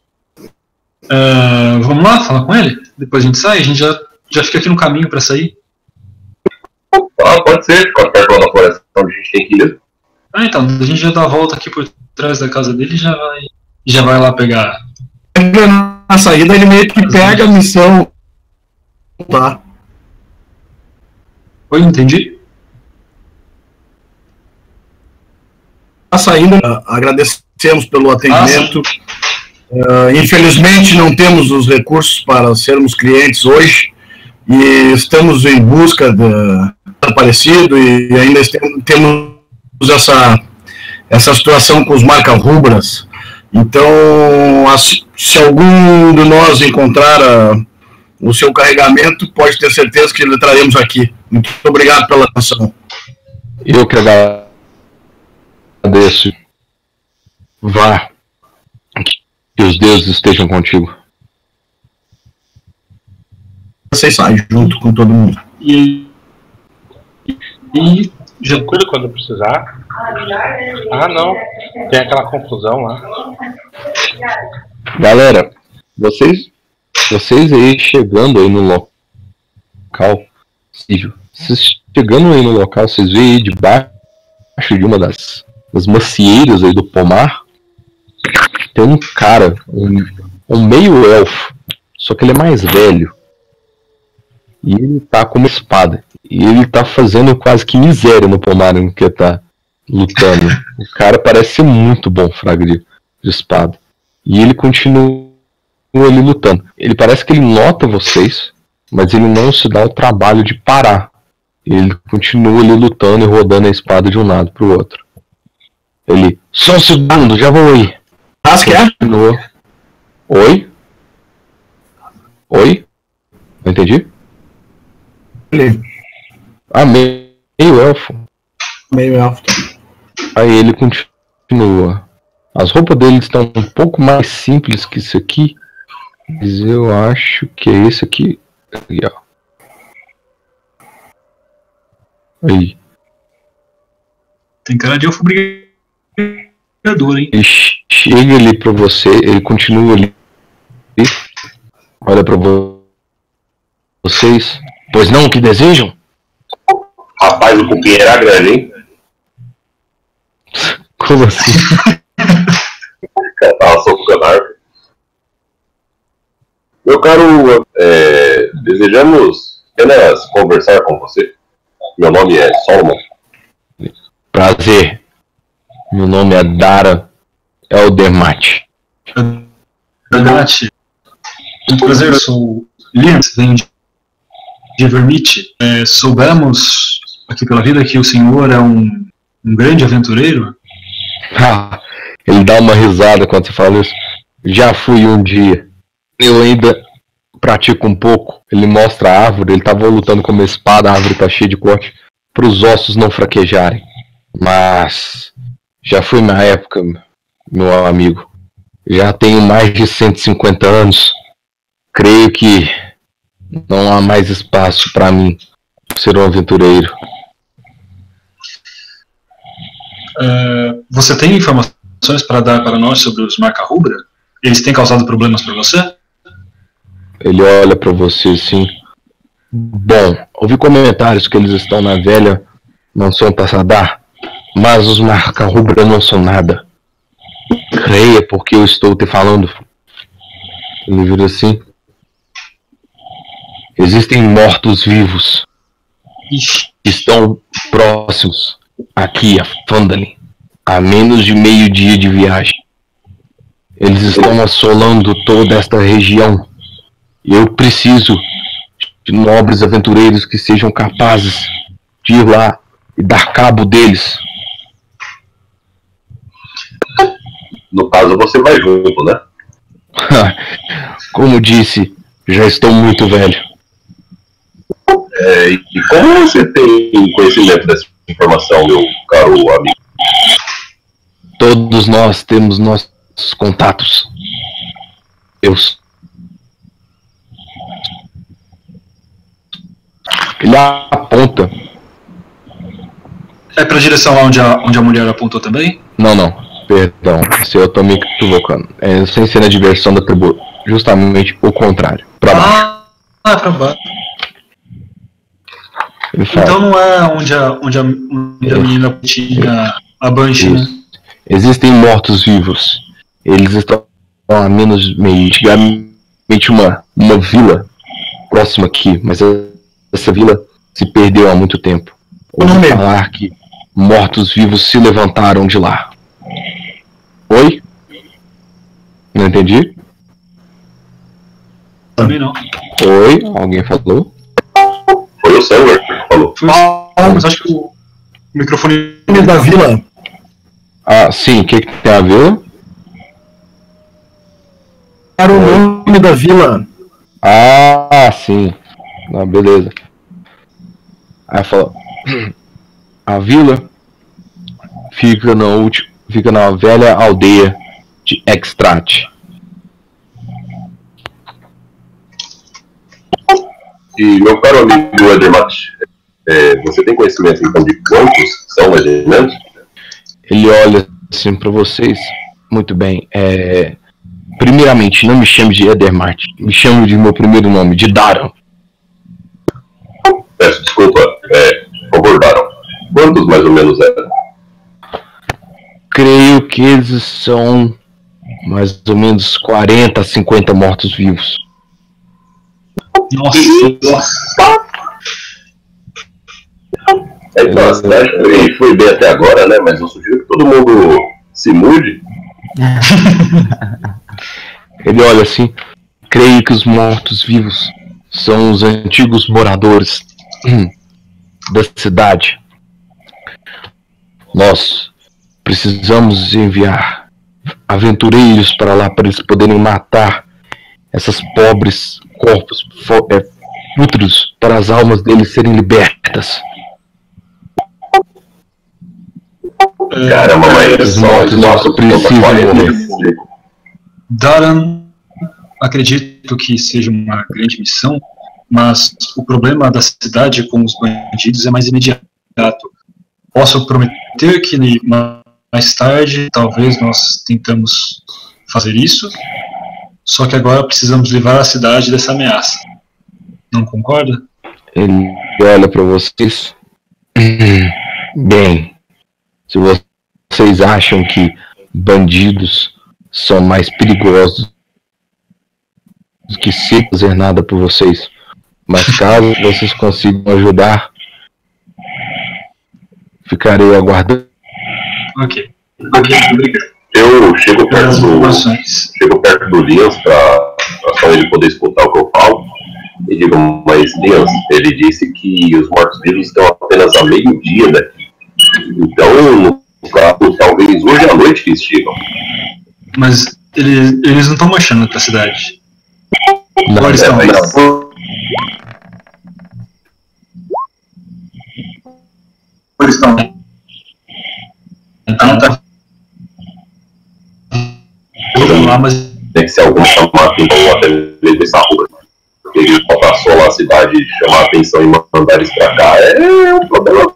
Uh, vamos lá falar com ele? Depois a gente sai? A gente já, já fica aqui no caminho pra sair? Ah, pode ser, ficar perto lá da floresta onde a gente tem que ir. Ah, então, a gente já dá a volta aqui por trás da casa dele e já vai, já vai lá pegar. Na saída ele meio que pega a missão. Tá. Oi, entendi? Na saída, agradecemos pelo atendimento. Uh, infelizmente não temos os recursos para sermos clientes hoje e estamos em busca de aparecido e ainda tem- temos essa, essa situação com os marca-rubras. Então, se algum de nós encontrar a, o seu carregamento, pode ter certeza que ele traremos aqui. Muito obrigado pela atenção. Eu que agradeço. Vá. Que os deuses estejam contigo. Vocês saem junto com todo mundo. E, e já cuida quando precisar. Ah, não. Tem aquela confusão lá. Galera, vocês, vocês aí chegando aí no local, vocês chegando aí no local, vocês veem aí debaixo de uma das, das macieiras aí do pomar, tem um cara, um, um meio elfo, só que ele é mais velho. E ele tá com uma espada. E ele tá fazendo quase que miséria no pomar no que tá lutando. O cara parece ser muito bom, fraga de, de espada. E ele continua ali lutando. Ele parece que ele nota vocês, mas ele não se dá o trabalho de parar. Ele continua ali lutando e rodando a espada de um lado pro outro. Ele, só um segundo, já vou aí. Ah, você quer? Oi? Oi? Não entendi? Ele. Ah, meio, meio elfo. Meio elfo. Aí ele continua. As roupas dele estão um pouco mais simples que isso aqui. Mas eu acho que é esse aqui. Aí, ó. Aí. Tem cara de elfo brigador, hein? Ele chega ali pra você, ele continua ali. Olha pra vo vocês. Pois não, o que desejam? Rapaz, o cupim era grande, hein? Como assim? Eu tava socando a árvore. Meu caro, é, desejamos apenas conversar com você. Meu nome é Solomon. Prazer. Meu nome é Dara Eldermate. Verdade. Muito prazer, eu sou Linz, venho de de Vermite. É, soubemos aqui pela vida que o senhor é um, um grande aventureiro. Ah, ele dá uma risada quando você fala isso. Já fui um dia. Eu ainda pratico um pouco. Ele mostra a árvore, ele tava lutando com uma espada, a árvore tá cheia de corte, para os ossos não fraquejarem. Mas já foi na época, meu amigo. Já tenho mais de cento e cinquenta anos. Creio que não há mais espaço para mim ser um aventureiro. Uh, você tem informações para dar para nós sobre os marca-rubra? Eles têm causado problemas para você? Ele olha para você assim. Bom, ouvi comentários que eles estão na velha mansão Tassadar, mas os marca-rubra não são nada. Creia porque eu estou te falando. Ele vira assim. Existem mortos-vivos que estão próximos aqui a Phandalin, a menos de meio dia de viagem. Eles estão assolando toda esta região e eu preciso de nobres aventureiros que sejam capazes de ir lá e dar cabo deles. No caso, você vai junto, né? Como disse, já estou muito velho. É, e como você tem conhecimento dessa informação, meu caro amigo? Todos nós temos nossos contatos. Eu... Ele aponta. É pra direção lá onde a, onde a mulher apontou também? Não, não. Perdão. Se eu tô me equivocando. É sem ser na diversão da tribo. Justamente o contrário. Pra baixo. Ah, ah pra baixo. Então não é onde a, onde a, onde a menina tinha a Banshee, né? Existem mortos-vivos. Eles estão a menos de meio. Antigamente uma, uma vila próxima aqui, mas essa vila se perdeu há muito tempo. Ouvi falar que mortos-vivos se levantaram de lá. Oi? Não entendi? Também não. Oi? Alguém falou? Foi o Samuel que falou. Foi o... ah, mas acho que o, O microfone da vila. Ah, sim, o que, que tem a ver? Era o nome da vila. Ah, sim. Ah, beleza. Aí fala. A vila fica na, ulti, fica na velha aldeia de Extrat. E meu caro amigo Edermat, é, você tem conhecimento então de quantos são mais ou menos? Ele olha assim pra vocês. Muito bem. É... Primeiramente, não me chame de Edermat. Me chame de meu primeiro nome, de Daran. Peço desculpa, é, por favor, Daran. Quantos mais ou menos eram? Creio que eles são mais ou menos quarenta a cinquenta mortos-vivos. Nossa, É, então, a cidade foi, foi bem até agora, né? Mas eu sugiro que todo mundo se mude. Ele olha assim. Creio que os mortos-vivos são os antigos moradores da cidade. Nós precisamos enviar aventureiros para lá para eles poderem matar essas pobres corpos é, pútridos para as almas deles serem libertas. Caramba, mas Os mortos precisam morrer. Daran, acredito que seja uma grande missão, mas o problema da cidade com os bandidos é mais imediato. Posso prometer que mais tarde talvez nós tentamos fazer isso, só que agora precisamos livrar a cidade dessa ameaça. Não concorda? Ele olha para vocês. Bem, se vocês acham que bandidos são mais perigosos do que se fazer nada por vocês, mas caso vocês consigam ajudar, ficarei aguardando. Ok. Ok, obrigado. Eu chego perto do, chego perto do Lians para só ele poder escutar o que eu falo. E digo, mas Lians, ele disse que os mortos-vivos estão apenas a meio-dia daqui. Então, no caso, talvez hoje à noite que eles chegam. Mas eles, eles não estão marchando pra cidade. Não, Agora estão. É, mas... Eles estão. Então tá. Lá, mas tem que ser algum chamar a atenção até mesmo essa rua. Ele só passou lá a cidade chamar a atenção e mandar eles pra cá. É um problema.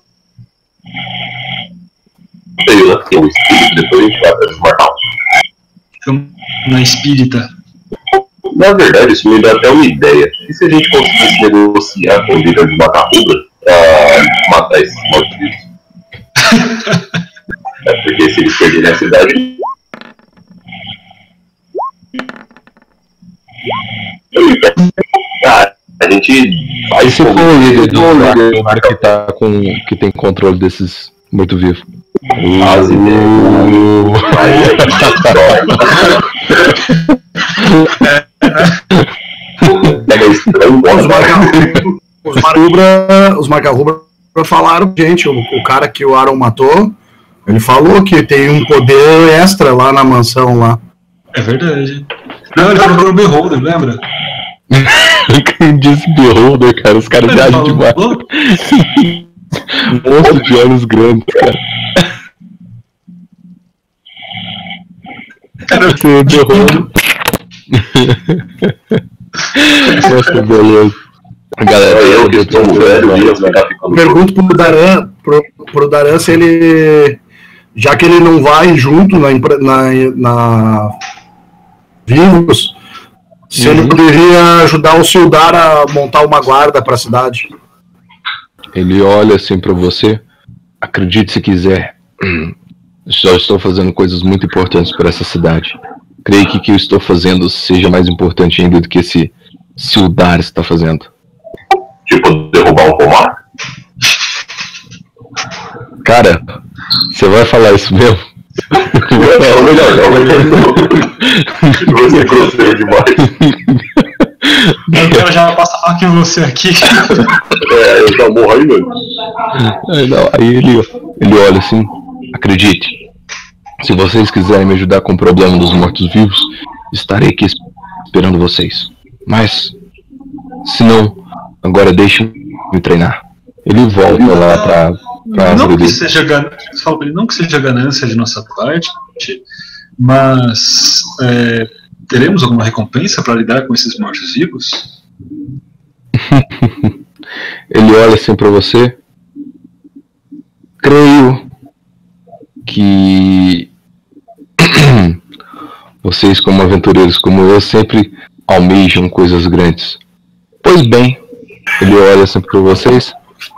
Sei lá, tem um espírito, depois a gente vai pra desmarcar. Uma espírita. Na verdade, isso me dá até uma ideia. E se a gente conseguisse negociar com o líder de Macarruba pra matar esses mortos-vivos? É porque se eles perderem a cidade. Ah, a gente vai. E se for o líder do cara que, tá com, que tem controle desses mortos-vivos? Quase mesmo. Pega estranho, Os marca-rubra, os marca-rubra, os marca-rubra falaram, gente, o, o cara que o Aaron matou, ele falou que tem um poder extra lá na mansão lá. É verdade. Não, ele falou pro Beholder, lembra? Quem disse Beholder, cara? Os caras viajam demais. Monstro de olhos grandes, cara. Cara, você é Beholder. Nossa, beleza. Galera, eu que estou velho, eu pergunto pro Daran, pro, pro Daran se ele, já que ele não vai junto na, na, na Vivos, se uhum. ele poderia ajudar o Sildar a montar uma guarda para a cidade. Ele olha assim para você. Acredite se quiser. Já estou fazendo coisas muito importantes para essa cidade. Creio que o que eu estou fazendo seja mais importante ainda do que esse Sildar está fazendo. Tipo, derrubar um pomar? Cara, você vai falar isso mesmo? Não, melhor, não, melhor não. Você é grosseiro demais. O cara já passa a faca em você aqui. É, eu já morro aí, mano. É, não, aí ele, ele olha assim, acredite, se vocês quiserem me ajudar com o problema dos mortos-vivos, estarei aqui esperando vocês. Mas, se não, agora deixem me treinar. Ele volta lá pra, pra não, árvore que dele. seja gan... Fala pra ele, não que seja ganância de nossa parte, mas é, teremos alguma recompensa para lidar com esses mortos-vivos? Ele olha assim pra você. Creio que vocês, como aventureiros como eu, sempre almejam coisas grandes. Pois bem, ele olha assim pra vocês.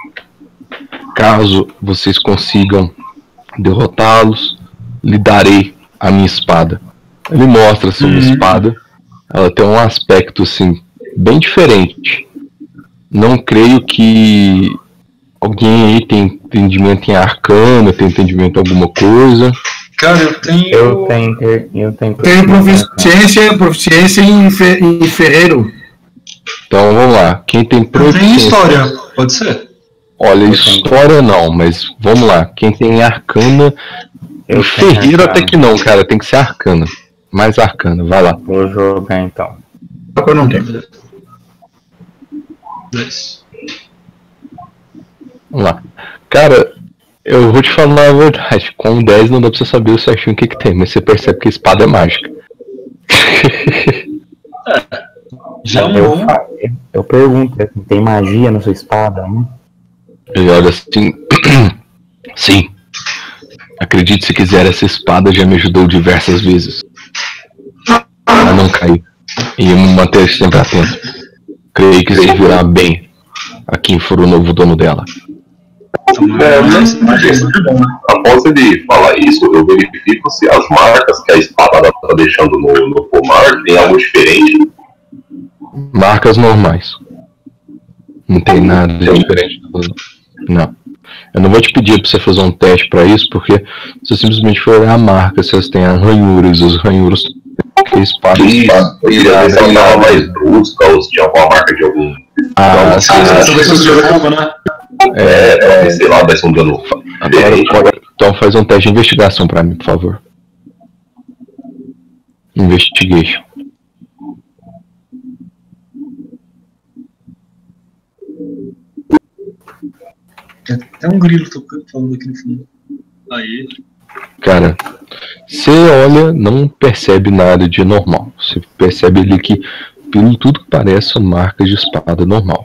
Caso vocês consigam derrotá-los, lhe darei a minha espada. Ele mostra assim uma espada. Ela tem um aspecto assim bem diferente. Não creio que alguém aí tem entendimento em arcana, tem entendimento em alguma coisa. Cara, eu tenho. Eu tenho, eu tenho, Tenho proficiência, proficiência em, fe, em ferreiro. Então vamos lá. Quem tem Eu tenho proficiência? história, pode ser? Olha, história não, mas vamos lá. Quem tem arcana. Eu Ferreiro tenho até que não, cara. Tem que ser arcana. Mais arcana, vai lá. Vou jogar então. Eu não tenho. Dois. Vamos lá. Cara, eu vou te falar a verdade. Com dez não dá pra você saber o certinho o que, que tem, mas você percebe que a espada é mágica. Já eu, eu, fa- eu pergunto, tem magia na sua espada, né? Ele olha assim. Sim. Acredite se quiser, essa espada já me ajudou diversas vezes a não cair e me manter sempre atento. Creio que servirá bem a quem for o novo dono dela. É, mas, mas, após ele falar isso, eu verifico se as marcas que a espada está deixando no, no pomar tem algo diferente. Marcas normais. Não tem nada de diferente. Não. Eu não vou te pedir pra você fazer um teste pra isso, porque você simplesmente for olhar a marca, se elas têm ranhuras, as ranhuras que a espada. Isso, eu queria ver se ela tava mais brusca ou se tinha alguma marca de algum. Ah, de sim, alguma- essa vez você jogou fogo, né? É, pra ver, sei lá, desse um dano. Agora, diferente. pode- então faz um teste de investigação pra mim, por favor. Investigation. Tem até um grilo tocando, falando aqui no fundo. Aí. Cara, você olha, não percebe nada de normal. Você percebe ali que, pelo tudo que parece, são marcas de espada normal.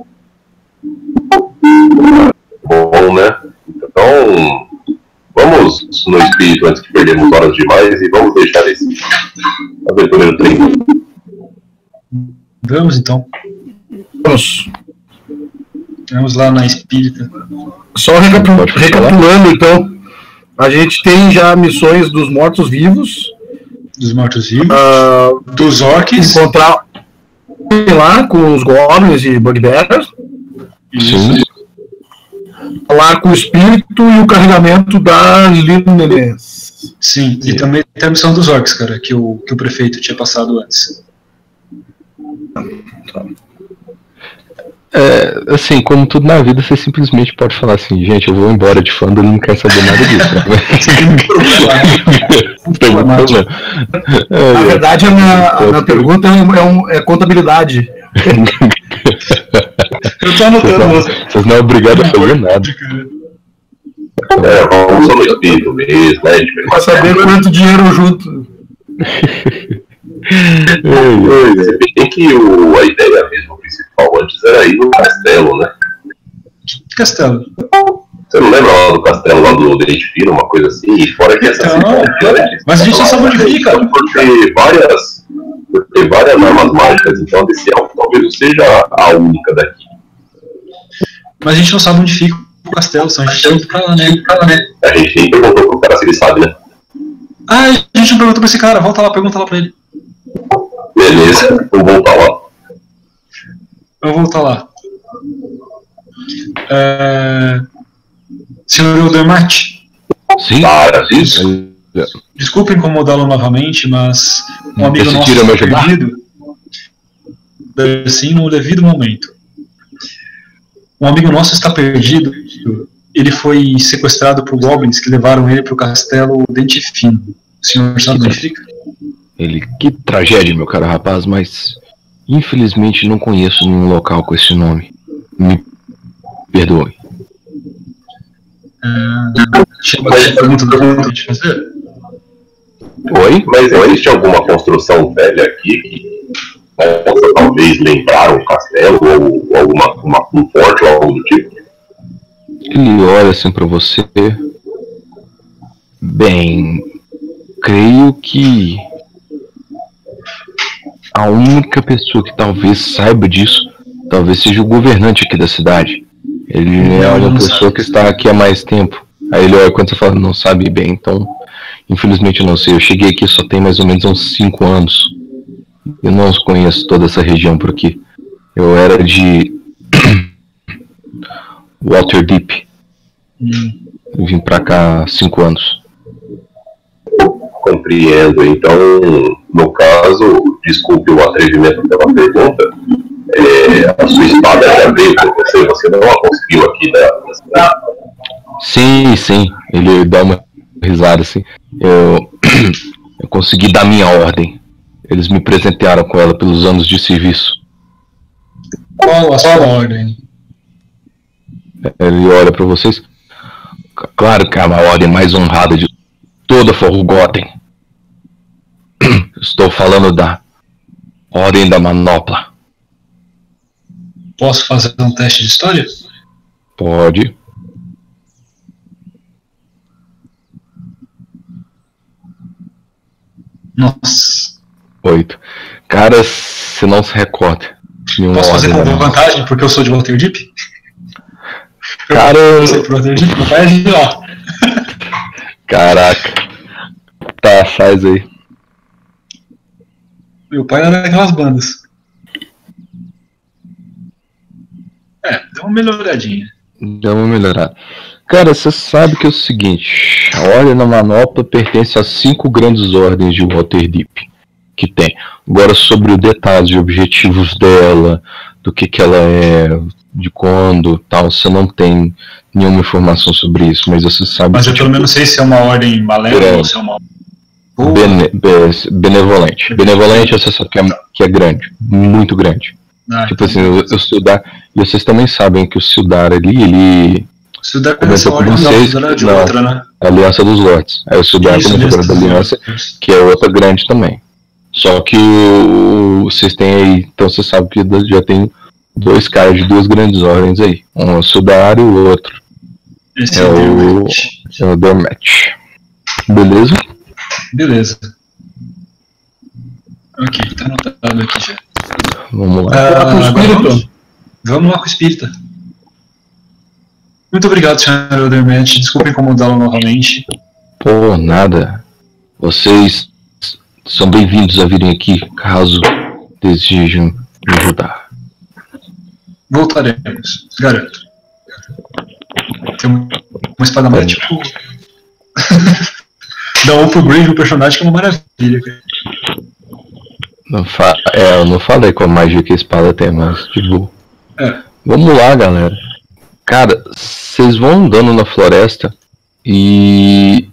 Bom, né? Então, vamos no espírito antes que perdemos horas demais e vamos deixar esse aventureiro treino. Vamos então. Vamos. Vamos lá na espírita. Só recapu- Pode falar? recapitulando, então. A gente tem já missões dos mortos-vivos. Dos mortos-vivos. ah, Dos orcs. encontrar lá com os goblins e bugbears. Sim. Falar com o espírito e o carregamento das líneas. Sim, e também tem a missão dos orcs, cara, que o, que o prefeito tinha passado antes. É, assim, como tudo na vida, você simplesmente pode falar assim, gente, eu vou embora de fã, ele não quer saber nada disso. Não tem muito problema. Na É, é. verdade, a minha, a minha pergunta é, um- é um- é contabilidade. Eu tô Vocês anotando não, você. vocês não é obrigado a fazer nada. É, vamos só no espírito mesmo, né? A gente Pra saber quanto dinheiro junto. Se bem que o, a ideia mesmo principal antes era ir no castelo, né? Que castelo? Você não lembra lá do castelo lá do Dente Fino, uma coisa assim? E fora que essa Então, cidade, mas a gente não sabe onde fica. Então, por ter várias, por ter várias armas mágicas, então desse algo talvez seja a única daqui. Mas a gente não sabe onde fica o castelo, só a gente tem que ir pra lá, né? Pra lá, né? A gente nem perguntou pro cara se ele sabe, né? Ah, a gente não perguntou pra esse cara, volta lá, pergunta lá pra ele. Beleza, vou voltar lá. Eu vou voltar lá. É... Senhor Eldermart, Sim. Para, isso. desculpe incomodá-lo novamente, mas um amigo Decidiram nosso me foi ajudar? perdido. assim no devido momento. Um amigo nosso está perdido. Ele foi sequestrado por goblins que levaram ele para o castelo Dente Fino. O senhor sabe onde fica? Ele, que tragédia, meu caro rapaz, mas infelizmente não conheço nenhum local com esse nome. Me perdoe. Ah, chama a pergunta do que de fazer? Oi? Mas existe alguma construção velha aqui que possa talvez lembrar um castelo ou, ou alguma, uma, um forte ou algo do tipo? Ele olha assim pra você. Bem, creio que a única pessoa que talvez saiba disso talvez seja o governante aqui da cidade. Ele é uma pessoa que está aqui há mais tempo. Aí ele olha quando você fala não sabe bem, então infelizmente eu não sei. Eu cheguei aqui só tem mais ou menos uns cinco anos. Eu não conheço toda essa região por aqui. Eu era de Waterdeep. Hum. Eu vim pra cá há cinco anos. Compreendo. Então, no caso, desculpe o atrevimento pela pergunta, é, a sua espada já veio com você, você não a conseguiu aqui da cidade? Sim, sim. Ele dá uma risada assim. Eu, eu consegui dar minha ordem. Eles me presentearam com ela pelos anos de serviço. Qual a sua ordem? Ele olha pra vocês. Claro que é a ordem mais honrada de toda Forgotten. Estou falando da Ordem da Manopla. Posso fazer um teste de história? Pode. Nossa. Oito. Cara, você não se recorda. Posso fazer com vantagem porque eu sou de Waterdeep? Cara, eu sou de Waterdeep, meu pai é de lá. Caraca. Tá, faz aí. Meu pai era daquelas bandas. É, deu uma melhoradinha. Deu uma melhorada. Cara, você sabe que é o seguinte, a Ordem da Manopla pertence às cinco grandes ordens de Waterdeep que tem. Agora sobre o detalhe de objetivos dela, do que que ela é, de quando, tal, você não tem nenhuma informação sobre isso, mas você sabe. Mas que, eu pelo tipo, menos sei se é uma ordem malévola é. ou se é uma Bene, be, benevolente. Benevolente você sabe que é, que é grande, muito grande. Ah, tipo assim, o, o Sildar, e vocês também sabem que o Sildar ali, ele Sildar comentou com ordem vocês não, que de não, outra, né? a Aliança dos Lords. Aí o Sildar comentou agora da Aliança, que é outra grande também. Só que o, vocês têm aí, então você sabe que já tem dois caras de duas grandes ordens aí. Um é o Sildar e o outro Esse é, é o, é o Dermet. Beleza? Beleza. Ok, tá anotado aqui já. Vamos lá. Ah, com o espírito. Vamos, vamos lá com o espírita. Muito obrigado, senhor Dermet. Desculpe incomodá-lo novamente. Pô, nada. Vocês são bem-vindos a virem aqui, caso desejem me ajudar. Voltaremos, garanto. Tem uma espada mais tipo. Dá um upgrade no personagem que é uma maravilha, cara. Não fa é, eu não falei qual magia que a espada tem, mas tipo. É. Vamos lá, galera. Cara, vocês vão andando na floresta e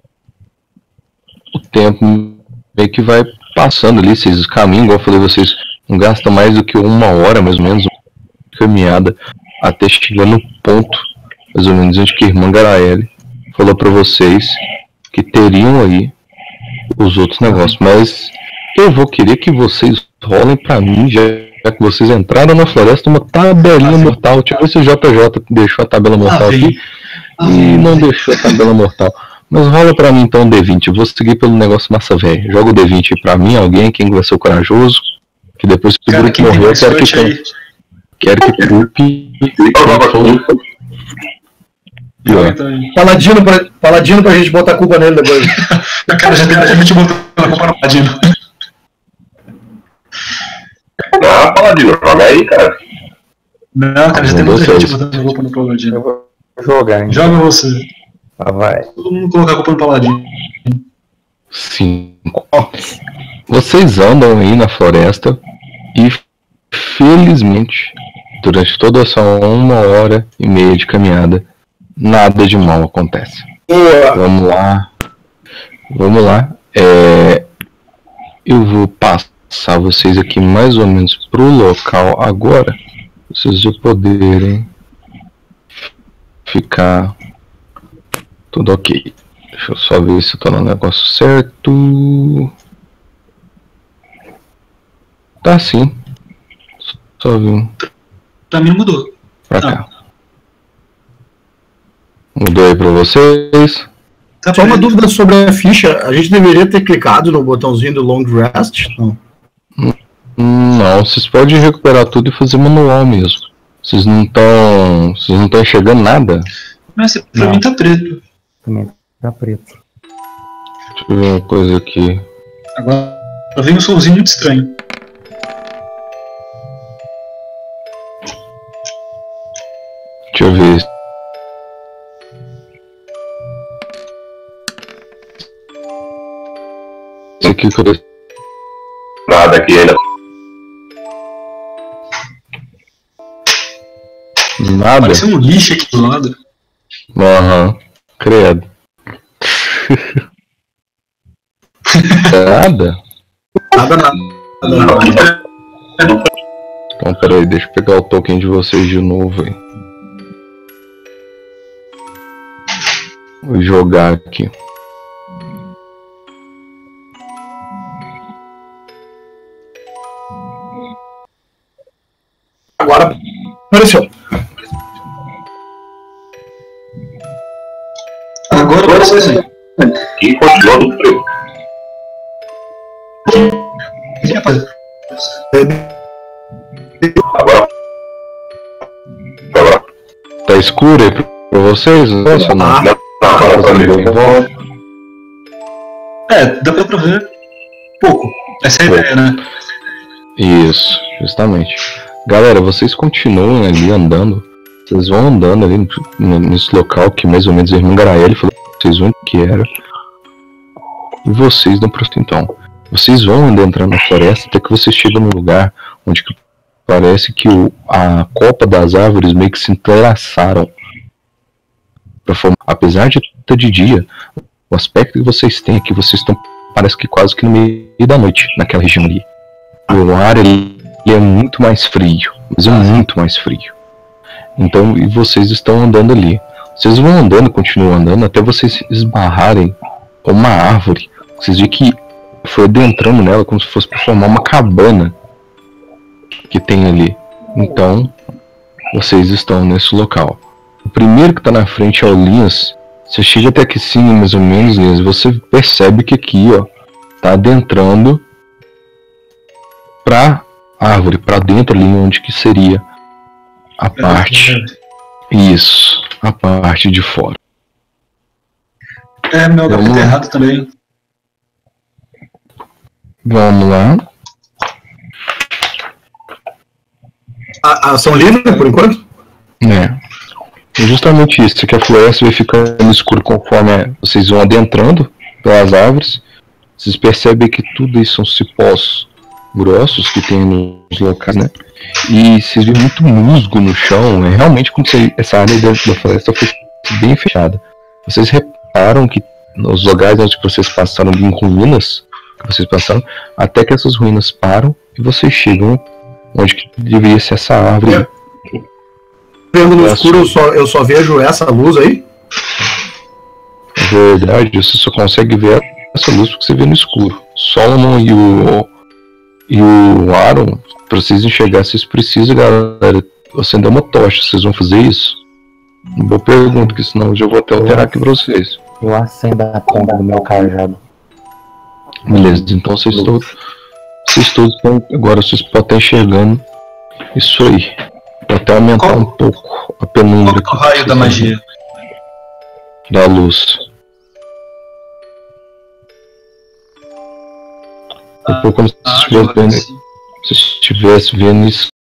o tempo meio que vai passando ali, vocês caminham, igual eu falei, vocês não gastam mais do que uma hora, mais ou menos, uma caminhada, até chegar no ponto, mais ou menos, onde que a irmã Garaele falou pra vocês que teriam aí os outros negócios, mas eu vou querer que vocês rolem pra mim, já que vocês entraram na floresta, uma tabelinha ah, mortal. Deixa eu ver se o J J deixou a tabela mortal ah, aqui ah, e não deixou a tabela mortal. Mas rola pra mim então o D vinte, eu vou seguir pelo negócio massa velho. Joga o D vinte aí pra mim, alguém, quem vai ser o corajoso, que depois que o grupo morreu, eu quero que tem. Quero que culpe. Paladino pra, paladino pra gente botar a culpa nele depois. Cara, já tem a gente botando a culpa no Paladino. Ah, Paladino, joga aí, cara. Não, cara, já tem muita gente botando a culpa no Paladino. Eu vou jogar, hein? Joga você. Ah, vai. Todo mundo colocar a culpa no Paladino. Cinco. Vocês andam aí na floresta e felizmente, durante toda essa uma hora e meia de caminhada, nada de mal acontece. Boa. Vamos lá. Vamos lá. É, eu vou passar vocês aqui mais ou menos pro local agora. Vocês já poderem ficar tudo ok. Deixa eu só ver se eu tô no negócio certo. Tá sim. Só vim Pra mim não mudou. pra cá. Mudou aí pra vocês? Tá Só uma preto. dúvida sobre a ficha. A gente deveria ter clicado no botãozinho do Long Rest? Não. Não, vocês podem recuperar tudo e fazer manual mesmo. Vocês não estão. Vocês não estão enxergando nada? Mas pra Não. mim tá preto. Também tá preto. Deixa eu ver uma coisa aqui. Agora vem um somzinho muito estranho. Deixa eu ver. Esse aqui que eu tô- Nada aqui ainda. Nada? Parece um lixo aqui do lado. Aham. Credo. Nada? Nada, nada. nada. Então peraí, deixa eu pegar o token de vocês de novo aí. Vou jogar aqui. Agora apareceu. Agora parece assim. E continua no preto. Ih, rapaz. Agora. Agora. Tá escuro aí pra pra vocês? Nossa, não. Ah, Não, agora pra mim. É, dá pra ver pouco. Essa é a ideia, né? Isso, justamente. Galera, vocês continuam ali andando. Vocês vão andando ali no- nesse local que mais ou menos o irmão Garaeli falou pra vocês onde que era. E vocês dão pro então. Vocês vão adentrando na floresta até que vocês chegam num lugar onde que parece que o, a copa das árvores meio que se entrelaçaram. Pra formar, apesar de estar de dia, o aspecto que vocês têm aqui, vocês estão parece que quase que no meio da noite naquela região ali. O ar ele, ele é muito mais frio, mas é muito mais frio. Então, e vocês estão andando ali. Vocês vão andando, continuam andando até vocês esbarrarem com uma árvore. Vocês veem que foi adentrando nela como se fosse para formar uma cabana que tem ali. Então, vocês estão nesse local. O primeiro que está na frente é o Linhas. Você chega até aqui sim, mais ou menos, Linhas. Você percebe que aqui, ó, tá adentrando pra árvore, pra dentro ali onde que seria a parte. Isso, a parte de fora. É, meu Vamos gato tá lá. errado também. Vamos lá. A, a ação livre, por enquanto? É. É justamente isso, que a floresta vai ficando escura conforme vocês vão adentrando pelas árvores. Vocês percebem que tudo isso são cipós grossos que tem nos locais, né? E vocês veem muito musgo no chão. É realmente como se essa área dentro da floresta fosse bem fechada. Vocês reparam que nos lugares onde vocês passaram em ruínas, que vocês passaram, até que essas ruínas param e vocês chegam onde que deveria ser essa árvore. Vendo no Nossa. escuro, eu só, eu só vejo essa luz aí. Na verdade, você só consegue ver essa luz porque você vê no escuro. Solomon e o e o Aaron, pra vocês enxergar, vocês precisam, galera, acender uma tocha. Vocês vão fazer isso? Uma boa pergunta, que senão eu já vou até alterar aqui pra vocês. Eu acendo a ponta do meu cajado. Beleza, então vocês todos, vocês todos estão, agora vocês podem estar enxergando isso aí. Vou até aumentar Qual- um pouco a penumbra Qual que é o raio da magia? da luz. Um pouco como se Ah, estivesse agora vendo, sim. se estivesse vendo isso